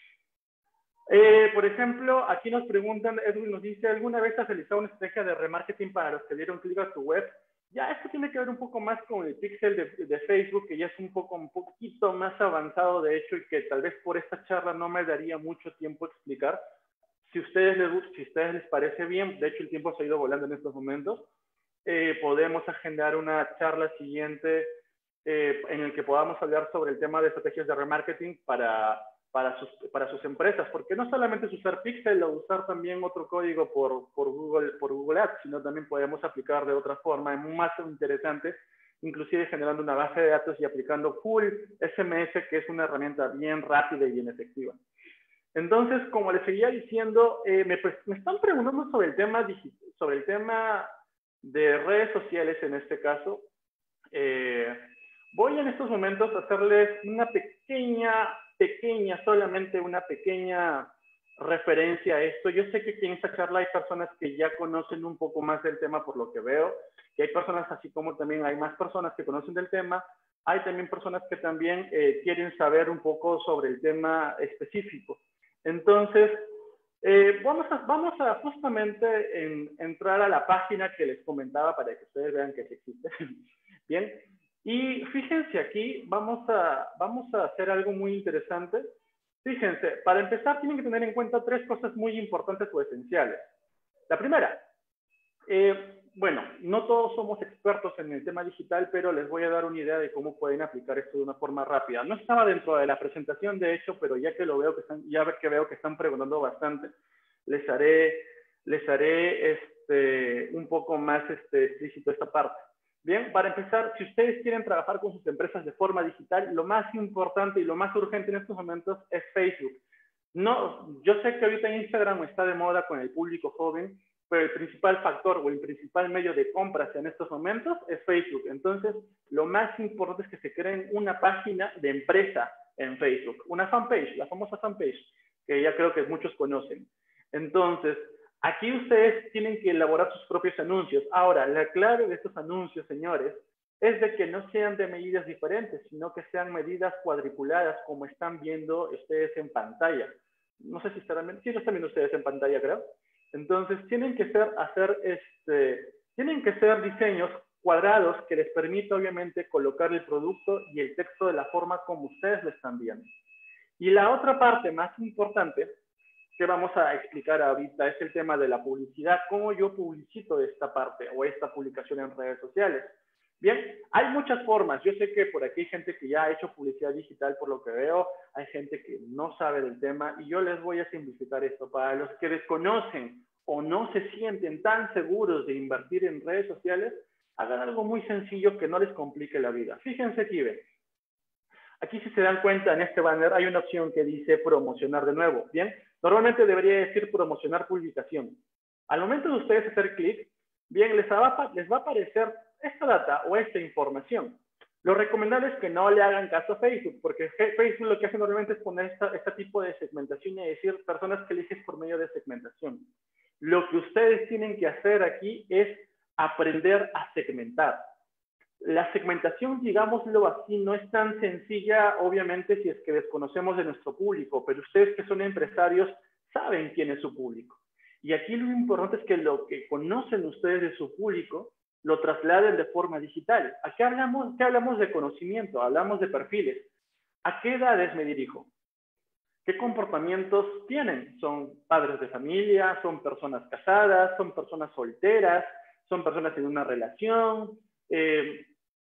Eh, por ejemplo, aquí nos preguntan, Edwin nos dice, ¿alguna vez has realizado una estrategia de remarketing para los que dieron clic a tu web? Ya, esto tiene que ver un poco más con el pixel de, de Facebook, que ya es un poco, un poquito más avanzado, de hecho, y que tal vez por esta charla no me daría mucho tiempo explicar. Si ustedes les, si a ustedes les parece bien, de hecho el tiempo se ha ido volando en estos momentos, eh, podemos agendar una charla siguiente eh, en el que podamos hablar sobre el tema de estrategias de remarketing para, para, sus, para sus empresas, porque no solamente es usar Pixel o usar también otro código por, por, Google, por Google Ads, sino también podemos aplicar de otra forma, más interesante, inclusive generando una base de datos y aplicando full S M S, que es una herramienta bien rápida y bien efectiva. Entonces, como les seguía diciendo, eh, me, me están preguntando sobre el tema sobre el tema de redes sociales en este caso. Eh, voy en estos momentos a hacerles una pequeña, pequeña, solamente una pequeña referencia a esto. Yo sé que aquí en esta charla hay personas que ya conocen un poco más del tema por lo que veo, y hay personas así como también hay más personas que conocen del tema. Hay también personas que también eh, quieren saber un poco sobre el tema específico. Entonces, eh, vamos, a, vamos a justamente en, entrar a la página que les comentaba para que ustedes vean que sí existe. Bien, y fíjense aquí, vamos a, vamos a hacer algo muy interesante. Fíjense, para empezar tienen que tener en cuenta tres cosas muy importantes o esenciales. La primera, eh, bueno, no todos somos expertos en el tema digital, pero les voy a dar una idea de cómo pueden aplicar esto de una forma rápida. No estaba dentro de la presentación, de hecho, pero ya que lo veo que están, ya que veo que están preguntando bastante, les haré les haré este, un poco más este, explícito esta parte. Bien, para empezar, si ustedes quieren trabajar con sus empresas de forma digital, lo más importante y lo más urgente en estos momentos es Facebook. No, yo sé que ahorita Instagram está de moda con el público joven, pero el principal factor o el principal medio de compras en estos momentos es Facebook. Entonces, lo más importante es que se creen una página de empresa en Facebook, una fanpage, la famosa fanpage, que ya creo que muchos conocen. Entonces, aquí ustedes tienen que elaborar sus propios anuncios. Ahora, la clave de estos anuncios, señores, es de que no sean de medidas diferentes, sino que sean medidas cuadriculadas, como están viendo ustedes en pantalla. No sé si estarán viendo, sí, lo están viendo ustedes en pantalla, creo. Entonces, tienen que ser, hacer este, tienen que ser diseños cuadrados que les permita, obviamente, colocar el producto y el texto de la forma como ustedes lo están viendo. Y la otra parte más importante que vamos a explicar ahorita es el tema de la publicidad, cómo yo publicito esta parte o esta publicación en redes sociales. Bien, hay muchas formas. Yo sé que por aquí hay gente que ya ha hecho publicidad digital, por lo que veo. Hay gente que no sabe del tema y yo les voy a simplificar esto. Para los que desconocen o no se sienten tan seguros de invertir en redes sociales, hagan algo muy sencillo que no les complique la vida. Fíjense aquí, ven. Aquí, si se dan cuenta, en este banner hay una opción que dice promocionar de nuevo. Bien, normalmente debería decir promocionar publicación. Al momento de ustedes hacer clic, bien, les va, les va a aparecer esta data o esta información. Lo recomendable es que no le hagan caso a Facebook, porque Facebook lo que hace normalmente es poner esta, este tipo de segmentación y decir personas que eliges por medio de segmentación. Lo que ustedes tienen que hacer aquí es aprender a segmentar. La segmentación, digámoslo así, no es tan sencilla, obviamente, si es que desconocemos de nuestro público, pero ustedes que son empresarios saben quién es su público. Y aquí lo importante es que lo que conocen ustedes de su público lo trasladen de forma digital. ¿A qué hablamos? ¿Qué hablamos de conocimiento? Hablamos de perfiles. ¿A qué edades me dirijo? ¿Qué comportamientos tienen? ¿Son padres de familia? ¿Son personas casadas? ¿Son personas solteras? ¿Son personas en una relación? Eh,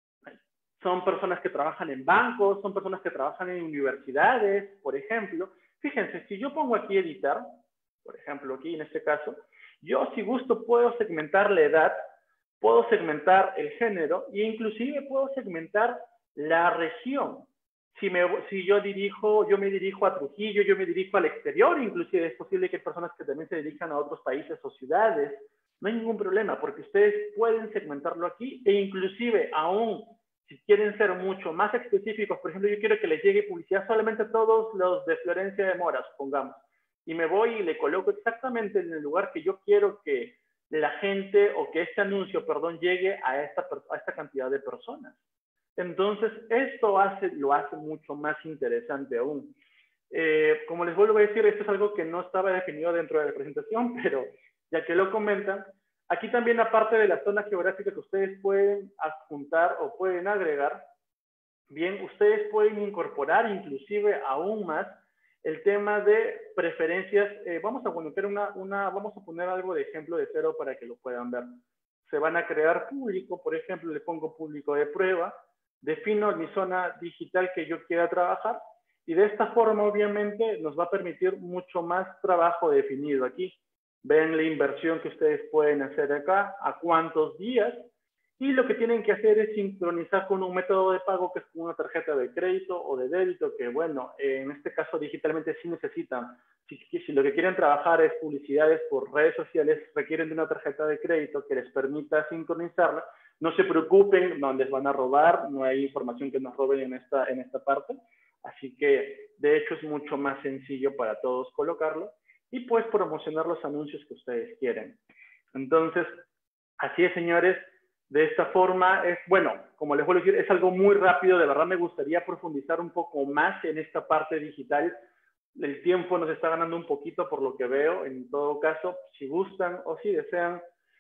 ¿Son personas que trabajan en bancos? ¿Son personas que trabajan en universidades, por ejemplo? Fíjense, si yo pongo aquí editar, por ejemplo, aquí en este caso, yo si gusto puedo segmentar la edad, puedo segmentar el género e inclusive puedo segmentar la región. Si, me, si yo, dirijo, yo me dirijo a Trujillo, yo me dirijo al exterior, inclusive es posible que hay personas que también se dirijan a otros países o ciudades. No hay ningún problema porque ustedes pueden segmentarlo aquí e inclusive aún si quieren ser mucho más específicos, por ejemplo, yo quiero que les llegue publicidad solamente a todos los de Florencia de Mora, supongamos, y me voy y le coloco exactamente en el lugar que yo quiero que la gente o que este anuncio, perdón, llegue a esta, a esta cantidad de personas. Entonces, esto hace, lo hace mucho más interesante aún. Eh, como les vuelvo a decir, esto es algo que no estaba definido dentro de la presentación, pero ya que lo comentan, aquí también, aparte de la zona geográfica que ustedes pueden adjuntar o pueden agregar, bien, ustedes pueden incorporar inclusive aún más el tema de preferencias. Eh, vamos a poner una, una, vamos a poner algo de ejemplo de cero para que lo puedan ver. Se van a crear público, por ejemplo, le pongo público de prueba, defino mi zona digital que yo quiera trabajar y de esta forma, obviamente, nos va a permitir mucho más trabajo definido aquí. Ven la inversión que ustedes pueden hacer acá, a cuántos días, y lo que tienen que hacer es sincronizar con un método de pago que es con una tarjeta de crédito o de débito, que bueno, en este caso digitalmente sí necesitan. Si, si lo que quieren trabajar es publicidades por redes sociales, requieren de una tarjeta de crédito que les permita sincronizarla. No se preocupen, no les van a robar, no hay información que nos roben en esta, en esta parte. Así que, de hecho, es mucho más sencillo para todos colocarlo. Y pues promocionar los anuncios que ustedes quieren. Entonces, así es, señores. De esta forma es, bueno, como les vuelvo a decir, es algo muy rápido. De verdad me gustaría profundizar un poco más en esta parte digital. El tiempo nos está ganando un poquito por lo que veo. En todo caso, si gustan o si desean,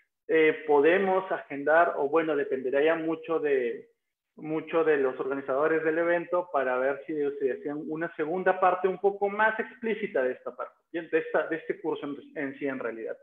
eh, podemos agendar, o bueno, dependerá ya mucho de, mucho de los organizadores del evento para ver si se desean una segunda parte un poco más explícita de esta parte, de, esta, de este curso en, en sí en realidad.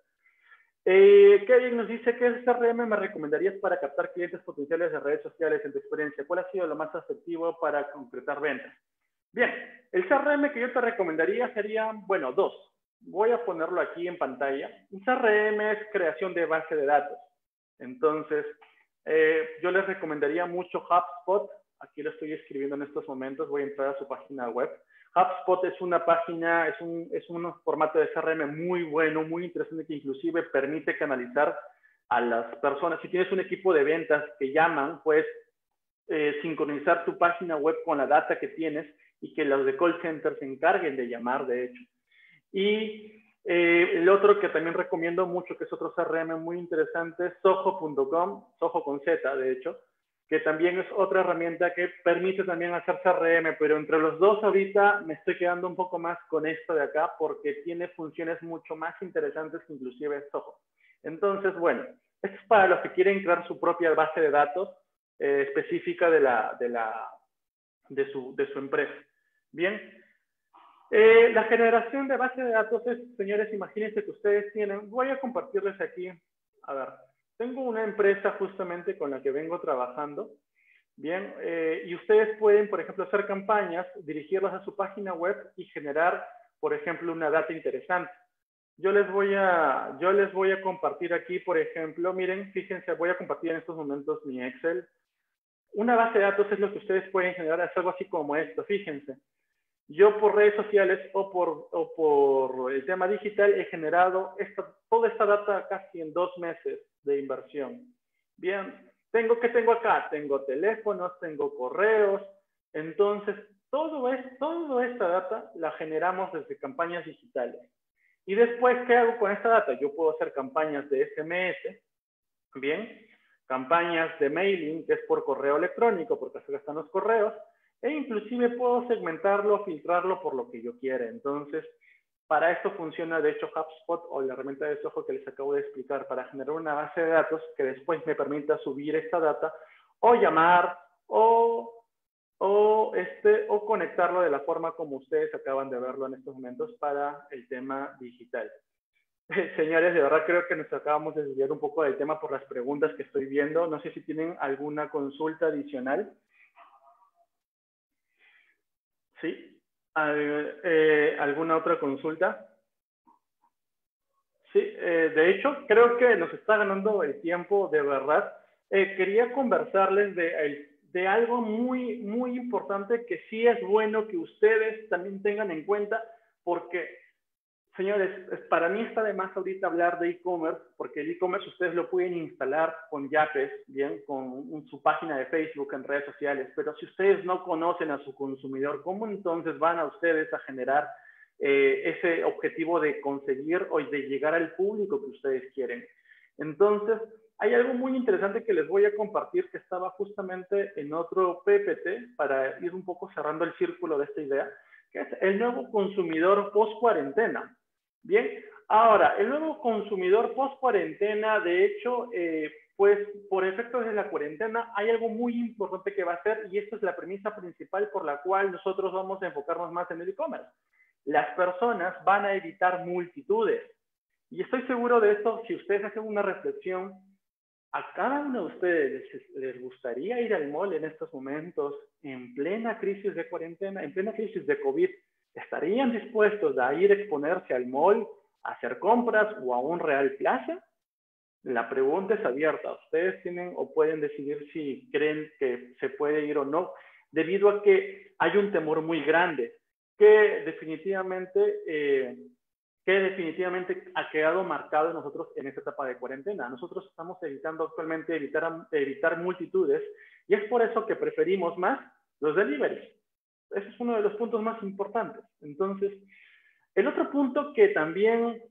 Eh, Kevin nos dice, ¿qué C R M me recomendarías para captar clientes potenciales de redes sociales en tu experiencia? ¿Cuál ha sido lo más efectivo para concretar ventas? Bien, el C R M que yo te recomendaría serían, bueno, dos. voy a ponerlo aquí en pantalla. Un C R M es creación de base de datos. Entonces, eh, yo les recomendaría mucho HubSpot. Aquí lo estoy escribiendo en estos momentos. Voy a entrar a su página web. HubSpot es una página, es un, es un formato de C R M muy bueno, muy interesante, que inclusive permite canalizar a las personas. Si tienes un equipo de ventas que llaman, puedes eh, sincronizar tu página web con la data que tienes y que los de call center se encarguen de llamar, de hecho. Y eh, el otro que también recomiendo mucho, que es otro C R M muy interesante, es Zoho punto com, Zoho con Z, de hecho, que también es otra herramienta que permite también hacer C R M, pero entre los dos ahorita me estoy quedando un poco más con esto de acá porque tiene funciones mucho más interesantes que inclusive Zoho. Entonces, bueno, esto es para los que quieren crear su propia base de datos eh, específica de, la, de, la, de, su, de su empresa. Bien, eh, la generación de base de datos es, señores, imagínense que ustedes tienen, voy a compartirles aquí, a ver, tengo una empresa justamente con la que vengo trabajando, bien, eh, y ustedes pueden, por ejemplo, hacer campañas, dirigirlas a su página web y generar, por ejemplo, una data interesante. Yo les voy a, yo les voy a compartir aquí, por ejemplo, miren, fíjense, voy a compartir en estos momentos mi Excel. Una base de datos es lo que ustedes pueden generar, es algo así como esto, fíjense. Yo por redes sociales o por, o por el tema digital he generado esta, toda esta data casi en dos meses de inversión. Bien, tengo, ¿qué tengo acá? Tengo teléfonos, tengo correos. Entonces, todo es, toda esta data la generamos desde campañas digitales. Y después, ¿qué hago con esta data? Yo puedo hacer campañas de S M S, bien, campañas de mailing, que es por correo electrónico, porque así están los correos, e inclusive puedo segmentarlo, filtrarlo por lo que yo quiera. Entonces, para esto funciona, de hecho, HubSpot o la herramienta de Zoho que les acabo de explicar, para generar una base de datos que después me permita subir esta data o llamar o, o, este, o conectarlo de la forma como ustedes acaban de verlo en estos momentos para el tema digital. Señores, de verdad creo que nos acabamos de desviar un poco del tema por las preguntas que estoy viendo. No sé si tienen alguna consulta adicional. ¿Sí? Eh, ¿Alguna otra consulta? Sí, eh, de hecho, creo que nos está ganando el tiempo, de verdad. Eh, quería conversarles de, de algo muy, muy importante que sí es bueno que ustedes también tengan en cuenta, porque, señores, para mí está de más ahorita hablar de e-commerce, porque el e-commerce ustedes lo pueden instalar con Yapes, bien, con su página de Facebook, en redes sociales, pero si ustedes no conocen a su consumidor, ¿cómo entonces van a ustedes a generar eh, ese objetivo de conseguir o de llegar al público que ustedes quieren? Entonces, hay algo muy interesante que les voy a compartir que estaba justamente en otro P P T para ir un poco cerrando el círculo de esta idea, que es el nuevo consumidor post-cuarentena. Bien, ahora, el nuevo consumidor post-cuarentena, de hecho, eh, pues por efectos de la cuarentena, hay algo muy importante que va a ser, y esta es la premisa principal por la cual nosotros vamos a enfocarnos más en el e-commerce. Las personas van a evitar multitudes. Y estoy seguro de esto, si ustedes hacen una reflexión, ¿a cada uno de ustedes les, les gustaría ir al mall en estos momentos, en plena crisis de cuarentena, en plena crisis de COVID? ¿Estarían dispuestos a ir a exponerse al mall, a hacer compras o a un Real Plaza? La pregunta es abierta. Ustedes tienen o pueden decidir si creen que se puede ir o no, debido a que hay un temor muy grande que definitivamente, eh, que definitivamente ha quedado marcado en nosotros en esta etapa de cuarentena. Nosotros estamos evitando actualmente evitar, evitar multitudes y es por eso que preferimos más los deliveries. Ese es uno de los puntos más importantes. Entonces, el otro punto que también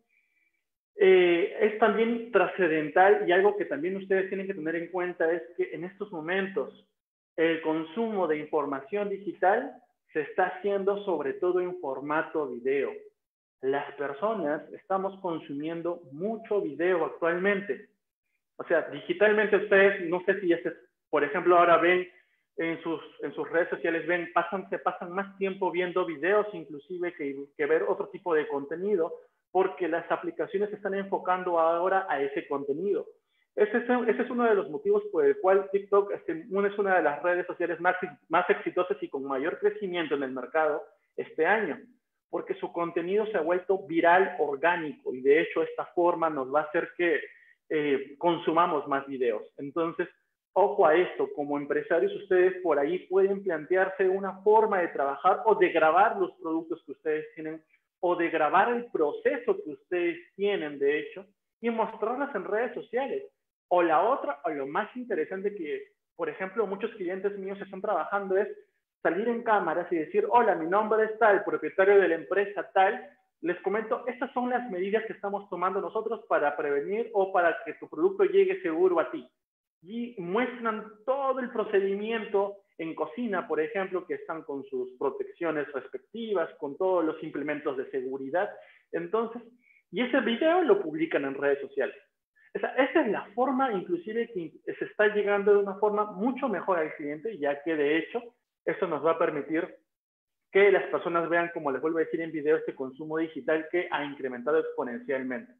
eh, es también trascendental y algo que también ustedes tienen que tener en cuenta es que en estos momentos el consumo de información digital se está haciendo sobre todo en formato video. Las personas estamos consumiendo mucho video actualmente. O sea, digitalmente ustedes, no sé si es, por ejemplo, ahora ven en sus, en sus redes sociales, ven, pasan, se pasan más tiempo viendo videos inclusive que, que ver otro tipo de contenido, porque las aplicaciones se están enfocando ahora a ese contenido. Ese es, ese es uno de los motivos por el cual TikTok es, es una de las redes sociales más, más exitosas y con mayor crecimiento en el mercado este año. porque su contenido se ha vuelto viral orgánico y de hecho esta forma nos va a hacer que eh, consumamos más videos. Entonces, ojo a esto, como empresarios ustedes por ahí pueden plantearse una forma de trabajar o de grabar los productos que ustedes tienen o de grabar el proceso que ustedes tienen, de hecho, y mostrarlas en redes sociales. O la otra, o lo más interesante que, por ejemplo, muchos clientes míos están trabajando es salir en cámaras y decir, hola, mi nombre es tal, propietario de la empresa tal, les comento, estas son las medidas que estamos tomando nosotros para prevenir o para que tu producto llegue seguro a ti. Y muestran todo el procedimiento en cocina, por ejemplo, que están con sus protecciones respectivas, con todos los implementos de seguridad. Entonces, y ese video lo publican en redes sociales. Esa, esa es la forma, inclusive, que se está llegando de una forma mucho mejor al cliente, ya que de hecho, esto nos va a permitir que las personas vean, como les vuelvo a decir en video, este consumo digital que ha incrementado exponencialmente.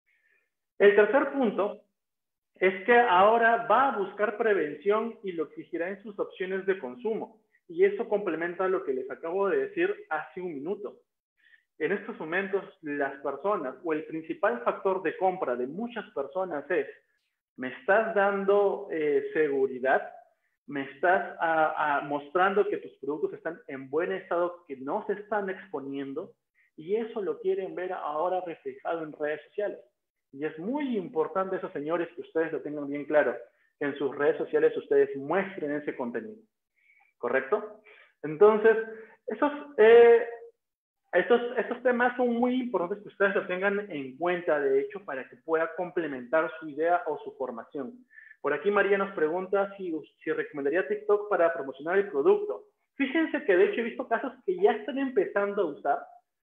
El tercer punto es que ahora va a buscar prevención y lo exigirá en sus opciones de consumo. Y eso complementa lo que les acabo de decir hace un minuto. En estos momentos, las personas o el principal factor de compra de muchas personas es, me estás dando eh, seguridad, me estás a, a, mostrando que tus productos están en buen estado, que no se están exponiendo, y eso lo quieren ver ahora reflejado en redes sociales. Y es muy importante eso, señores, que ustedes lo tengan bien claro, que en sus redes sociales ustedes muestren ese contenido. ¿Correcto? Entonces, esos, eh, estos, estos temas son muy importantes que ustedes lo tengan en cuenta, de hecho, para que pueda complementar su idea o su formación. Por aquí María nos pregunta si, si recomendaría TikTok para promocionar el producto. Fíjense que de hecho he visto casos que ya están empezando a usar,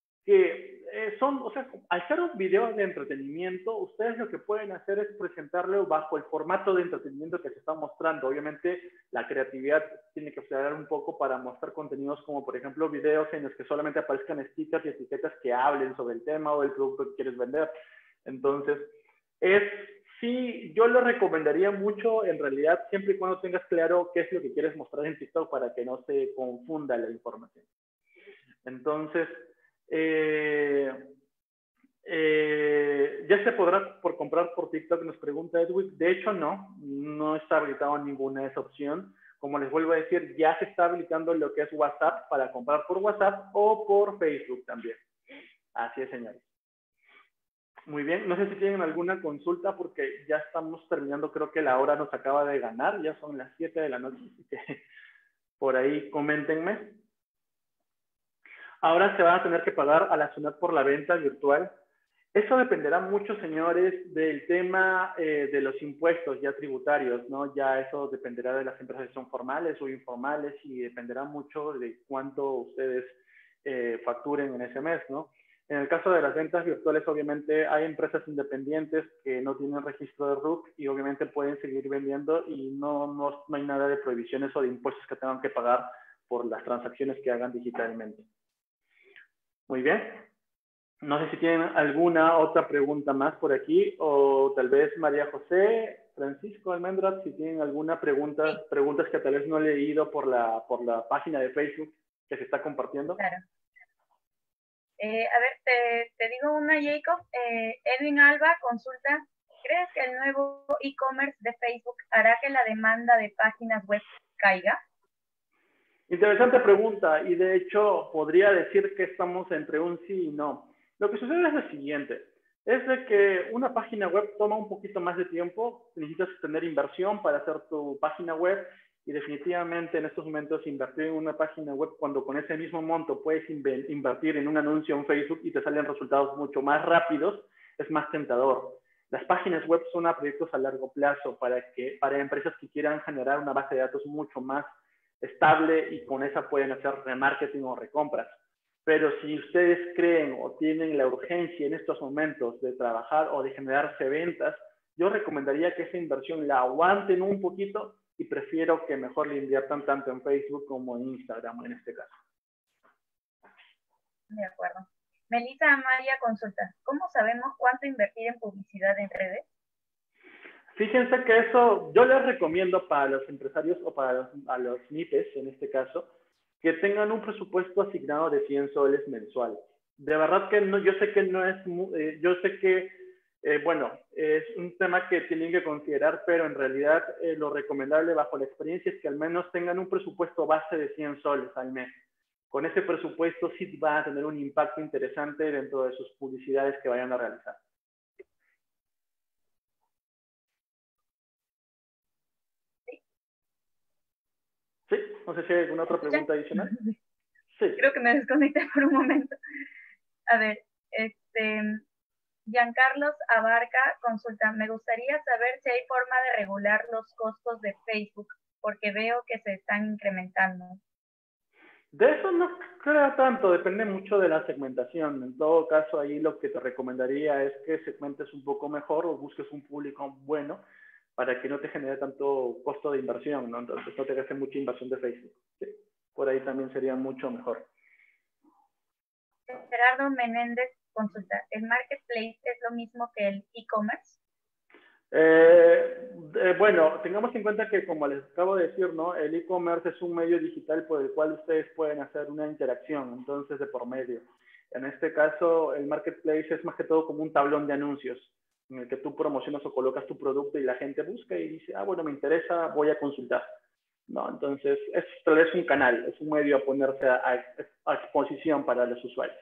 que eh, son, o sea, al ser un video de entretenimiento, ustedes lo que pueden hacer es presentarlo bajo el formato de entretenimiento que se está mostrando. Obviamente, la creatividad tiene que aflorar un poco para mostrar contenidos como, por ejemplo, videos en los que solamente aparezcan stickers y etiquetas que hablen sobre el tema o el producto que quieres vender. Entonces, es, sí, yo lo recomendaría mucho, en realidad, siempre y cuando tengas claro qué es lo que quieres mostrar en TikTok para que no se confunda la información. Entonces, Eh, eh, ya se podrá por comprar por TikTok, nos pregunta Edwin. De hecho, no, no está habilitado ninguna de esa opción. Como les vuelvo a decir, ya se está habilitando lo que es WhatsApp para comprar por WhatsApp o por Facebook también. Así es, señores. Muy bien, no sé si tienen alguna consulta porque ya estamos terminando, creo que la hora nos acaba de ganar, ya son las siete de la noche, así que por ahí coméntenme. Ahora se van a tener que pagar a la SUNAT por la venta virtual. Eso dependerá mucho, señores, del tema eh, de los impuestos ya tributarios, ¿no? Ya eso dependerá de las empresas que son formales o informales y dependerá mucho de cuánto ustedes eh, facturen en ese mes, ¿no? En el caso de las ventas virtuales, obviamente, hay empresas independientes que no tienen registro de R U C y obviamente pueden seguir vendiendo y no, no, no hay nada de prohibiciones o de impuestos que tengan que pagar por las transacciones que hagan digitalmente. Muy bien. No sé si tienen alguna otra pregunta más por aquí o tal vez María José, Francisco Almendra, si tienen alguna pregunta, sí. preguntas que tal vez no he leído por la, por la página de Facebook que se está compartiendo. Claro. Eh, a ver, te, te digo una, Jacob. Eh, Edwin Alba consulta, ¿crees que el nuevo e-commerce de Facebook hará que la demanda de páginas web caiga? Interesante pregunta y de hecho podría decir que estamos entre un sí y no. Lo que sucede es lo siguiente, es de que una página web toma un poquito más de tiempo, necesitas tener inversión para hacer tu página web y definitivamente en estos momentos invertir en una página web cuando con ese mismo monto puedes invertir en un anuncio en Facebook y te salen resultados mucho más rápidos, es más tentador. Las páginas web son a proyectos a largo plazo para, que, para empresas que quieran generar una base de datos mucho más estable y con esa pueden hacer remarketing o recompras. Pero si ustedes creen o tienen la urgencia en estos momentos de trabajar o de generarse ventas, yo recomendaría que esa inversión la aguanten un poquito y prefiero que mejor le inviertan tanto en Facebook como en Instagram en este caso. De acuerdo. Melissa Amalia consulta, ¿cómo sabemos cuánto invertir en publicidad en redes? Fíjense que eso yo les recomiendo para los empresarios o para los, a los M I P E S, en este caso, que tengan un presupuesto asignado de cien soles mensuales. De verdad que no, yo sé que no es, eh, yo sé que, eh, bueno, es un tema que tienen que considerar, pero en realidad eh, lo recomendable bajo la experiencia es que al menos tengan un presupuesto base de cien soles al mes. Con ese presupuesto sí van a tener un impacto interesante dentro de sus publicidades que vayan a realizar. Sí, no sé si hay alguna otra pregunta adicional. Sí. Creo que me desconecté por un momento. A ver, este, Giancarlos Abarca consulta, me gustaría saber si hay forma de regular los costos de Facebook, porque veo que se están incrementando. De eso no creo tanto, depende mucho de la segmentación. En todo caso, ahí lo que te recomendaría es que segmentes un poco mejor o busques un público bueno para que no te genere tanto costo de inversión, ¿no? Entonces no te gastes mucha inversión de Facebook. ¿Sí? Por ahí también sería mucho mejor. Gerardo Menéndez consulta, ¿el marketplace es lo mismo que el e-commerce? Eh, eh, bueno, tengamos en cuenta que, como les acabo de decir, ¿no? El e-commerce es un medio digital por el cual ustedes pueden hacer una interacción, entonces, de por medio. En este caso, el marketplace es más que todo como un tablón de anuncios, en el que tú promocionas o colocas tu producto y la gente busca y dice, ah, bueno, me interesa, voy a consultar. ¿No? Entonces, es tal vez un canal, es un medio a ponerse a, a, a exposición para los usuarios.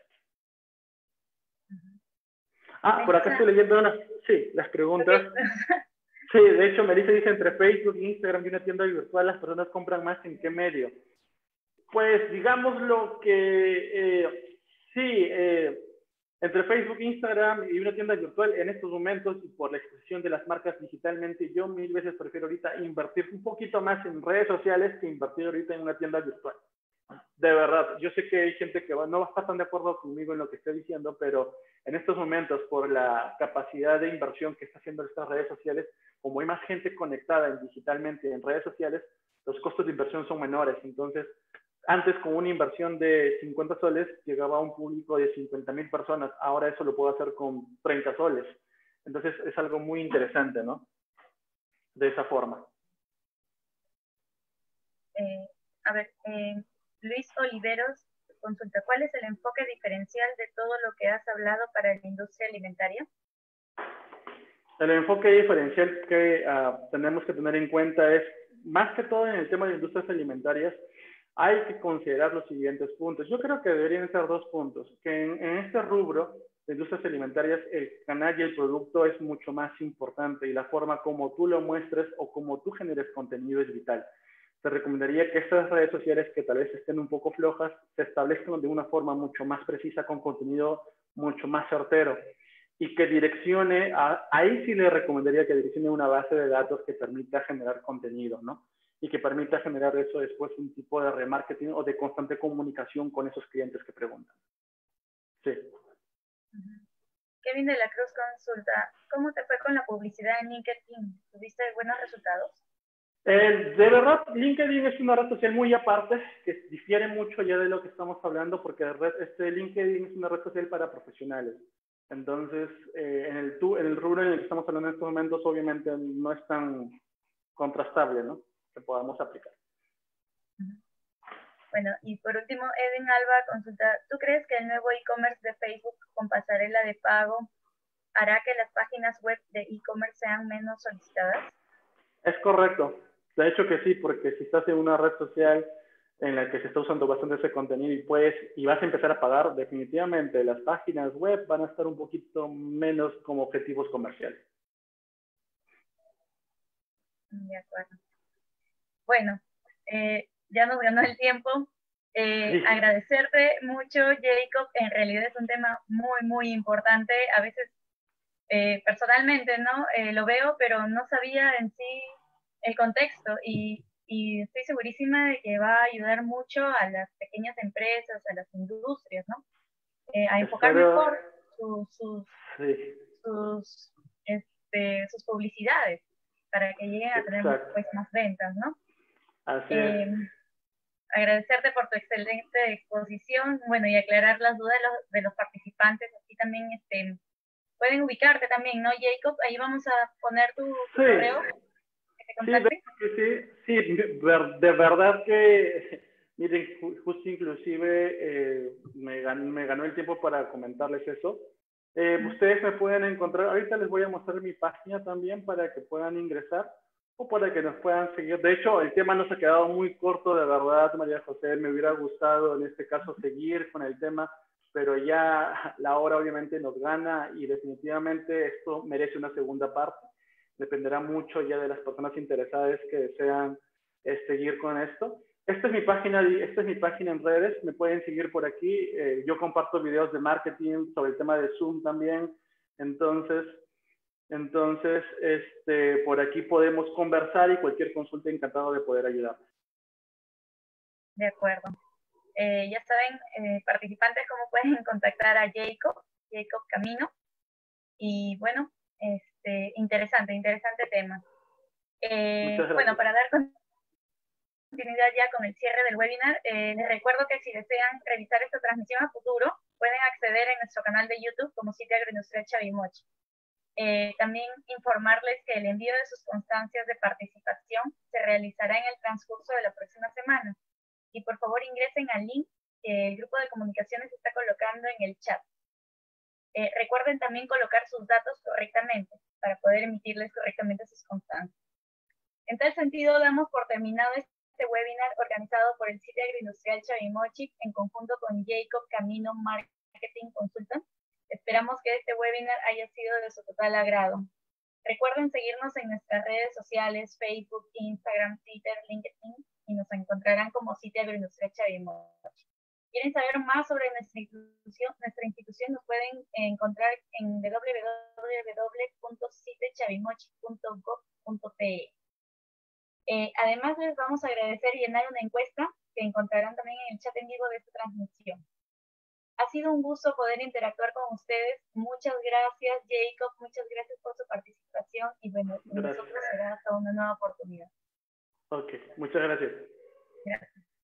Ah, por acá estoy leyendo una, sí, las preguntas. Sí, de hecho, Melissa dice, entre Facebook, Instagram y una tienda virtual, las personas compran más ¿en qué medio? Pues, digamos lo que, eh, sí, eh, entre Facebook, Instagram y una tienda virtual, en estos momentos, y por la exposición de las marcas digitalmente, yo mil veces prefiero ahorita invertir un poquito más en redes sociales que invertir ahorita en una tienda virtual. De verdad, yo sé que hay gente que no va a estar tan de acuerdo conmigo en lo que estoy diciendo, pero en estos momentos, por la capacidad de inversión que está haciendo estas redes sociales, como hay más gente conectada en, digitalmente en redes sociales, los costos de inversión son menores. Entonces, antes con una inversión de cincuenta soles llegaba a un público de cincuenta mil personas. Ahora eso lo puedo hacer con treinta soles. Entonces, es algo muy interesante, ¿no? De esa forma. Eh, a ver, eh, Luis Oliveros consulta, ¿cuál es el enfoque diferencial de todo lo que has hablado para la industria alimentaria? El enfoque diferencial que uh, tenemos que tener en cuenta es, más que todo en el tema de industrias alimentarias, hay que considerar los siguientes puntos. Yo creo que deberían ser dos puntos, que en, en este rubro de industrias alimentarias el canal y el producto es mucho más importante y la forma como tú lo muestres o como tú generes contenido es vital. Te recomendaría que estas redes sociales que tal vez estén un poco flojas se establezcan de una forma mucho más precisa con contenido mucho más certero y que direccione, a, ahí sí le recomendaría que direccione una base de datos que permita generar contenido, ¿no? Y que permita generar eso después un tipo de remarketing o de constante comunicación con esos clientes que preguntan. Sí. Kevin de la Cruz consulta, ¿cómo te fue con la publicidad en LinkedIn? ¿Tuviste buenos resultados? Eh, de verdad, LinkedIn es una red social muy aparte, que difiere mucho ya de lo que estamos hablando, porque red, este LinkedIn es una red social para profesionales. Entonces, eh, en, el, en el rubro en el que estamos hablando en estos momentos, obviamente no es tan contrastable, ¿no? Que podamos aplicar. Bueno, y por último, Edwin Alba consulta, ¿tú crees que el nuevo e-commerce de Facebook con pasarela de pago hará que las páginas web de e-commerce sean menos solicitadas? Es correcto. De hecho que sí, porque si estás en una red social en la que se está usando bastante ese contenido y puedes, y vas a empezar a pagar, definitivamente las páginas web van a estar un poquito menos como objetivos comerciales. De acuerdo. Bueno, eh, ya nos ganó el tiempo. Eh, sí. Agradecerte mucho, Jacob. En realidad es un tema muy, muy importante. A veces, eh, personalmente, ¿no? Eh, lo veo, pero no sabía en sí el contexto y, y estoy segurísima de que va a ayudar mucho a las pequeñas empresas, a las industrias, ¿no? Eh, a enfocar Espero... mejor sus, sus, sí. sus, este, sus publicidades para que lleguen a tener pues, más ventas, ¿no? Así eh, es. Agradecerte por tu excelente exposición, bueno, y aclarar las dudas de los, de los participantes, así también este, pueden ubicarte también, ¿no, Jacob? Ahí vamos a poner tu, tu sí. correo. Sí, de, sí, sí, de verdad que Miren, ju justo inclusive eh, me, gan me ganó el tiempo para comentarles eso. Eh, ustedes me pueden encontrar, ahorita les voy a mostrar mi página también para que puedan ingresar o para que nos puedan seguir. De hecho, el tema nos ha quedado muy corto, de verdad, María José, me hubiera gustado en este caso seguir con el tema, pero ya la hora obviamente nos gana y definitivamente esto merece una segunda parte. Dependerá mucho ya de las personas interesadas que desean eh, seguir con esto. Esta es mi página, esta es mi página en redes, me pueden seguir por aquí. Eh, yo comparto videos de marketing sobre el tema de Zoom también. Entonces, entonces este, por aquí podemos conversar y cualquier consulta encantado de poder ayudar. De acuerdo. Eh, ya saben, eh, participantes, cómo pueden contactar a Jacob, Jacob Camino. Y bueno, este, interesante, interesante tema. Eh, bueno, para dar continuidad ya con el cierre del webinar, eh, les recuerdo que si desean revisar esta transmisión a futuro, pueden acceder en nuestro canal de YouTube como Sitio Agroindustrial Chavimochi. Eh, también informarles que el envío de sus constancias de participación se realizará en el transcurso de la próxima semana. Y por favor ingresen al link que el grupo de comunicaciones está colocando en el chat. Eh, recuerden también colocar sus datos correctamente para poder emitirles correctamente sus constancias. En tal sentido, damos por terminado este webinar organizado por el Sitio Agroindustrial Chavimochi en conjunto con Jacob Camino Marketing Consultant. Esperamos que este webinar haya sido de su total agrado. Recuerden seguirnos en nuestras redes sociales, Facebook, Instagram, Twitter, LinkedIn, y nos encontrarán como Sitio Agroindustrial Chavimochi. ¿Quieren saber más sobre nuestra institución? Nuestra institución nos pueden encontrar en w w w punto site chavimochi punto gov punto pe. Eh, además, les vamos a agradecer y llenar una encuesta que encontrarán también en el chat en vivo de esta transmisión. Ha sido un gusto poder interactuar con ustedes. Muchas gracias, Jacob. Muchas gracias por su participación. Y bueno, con nosotros será hasta una nueva oportunidad. Ok, muchas gracias. Gracias.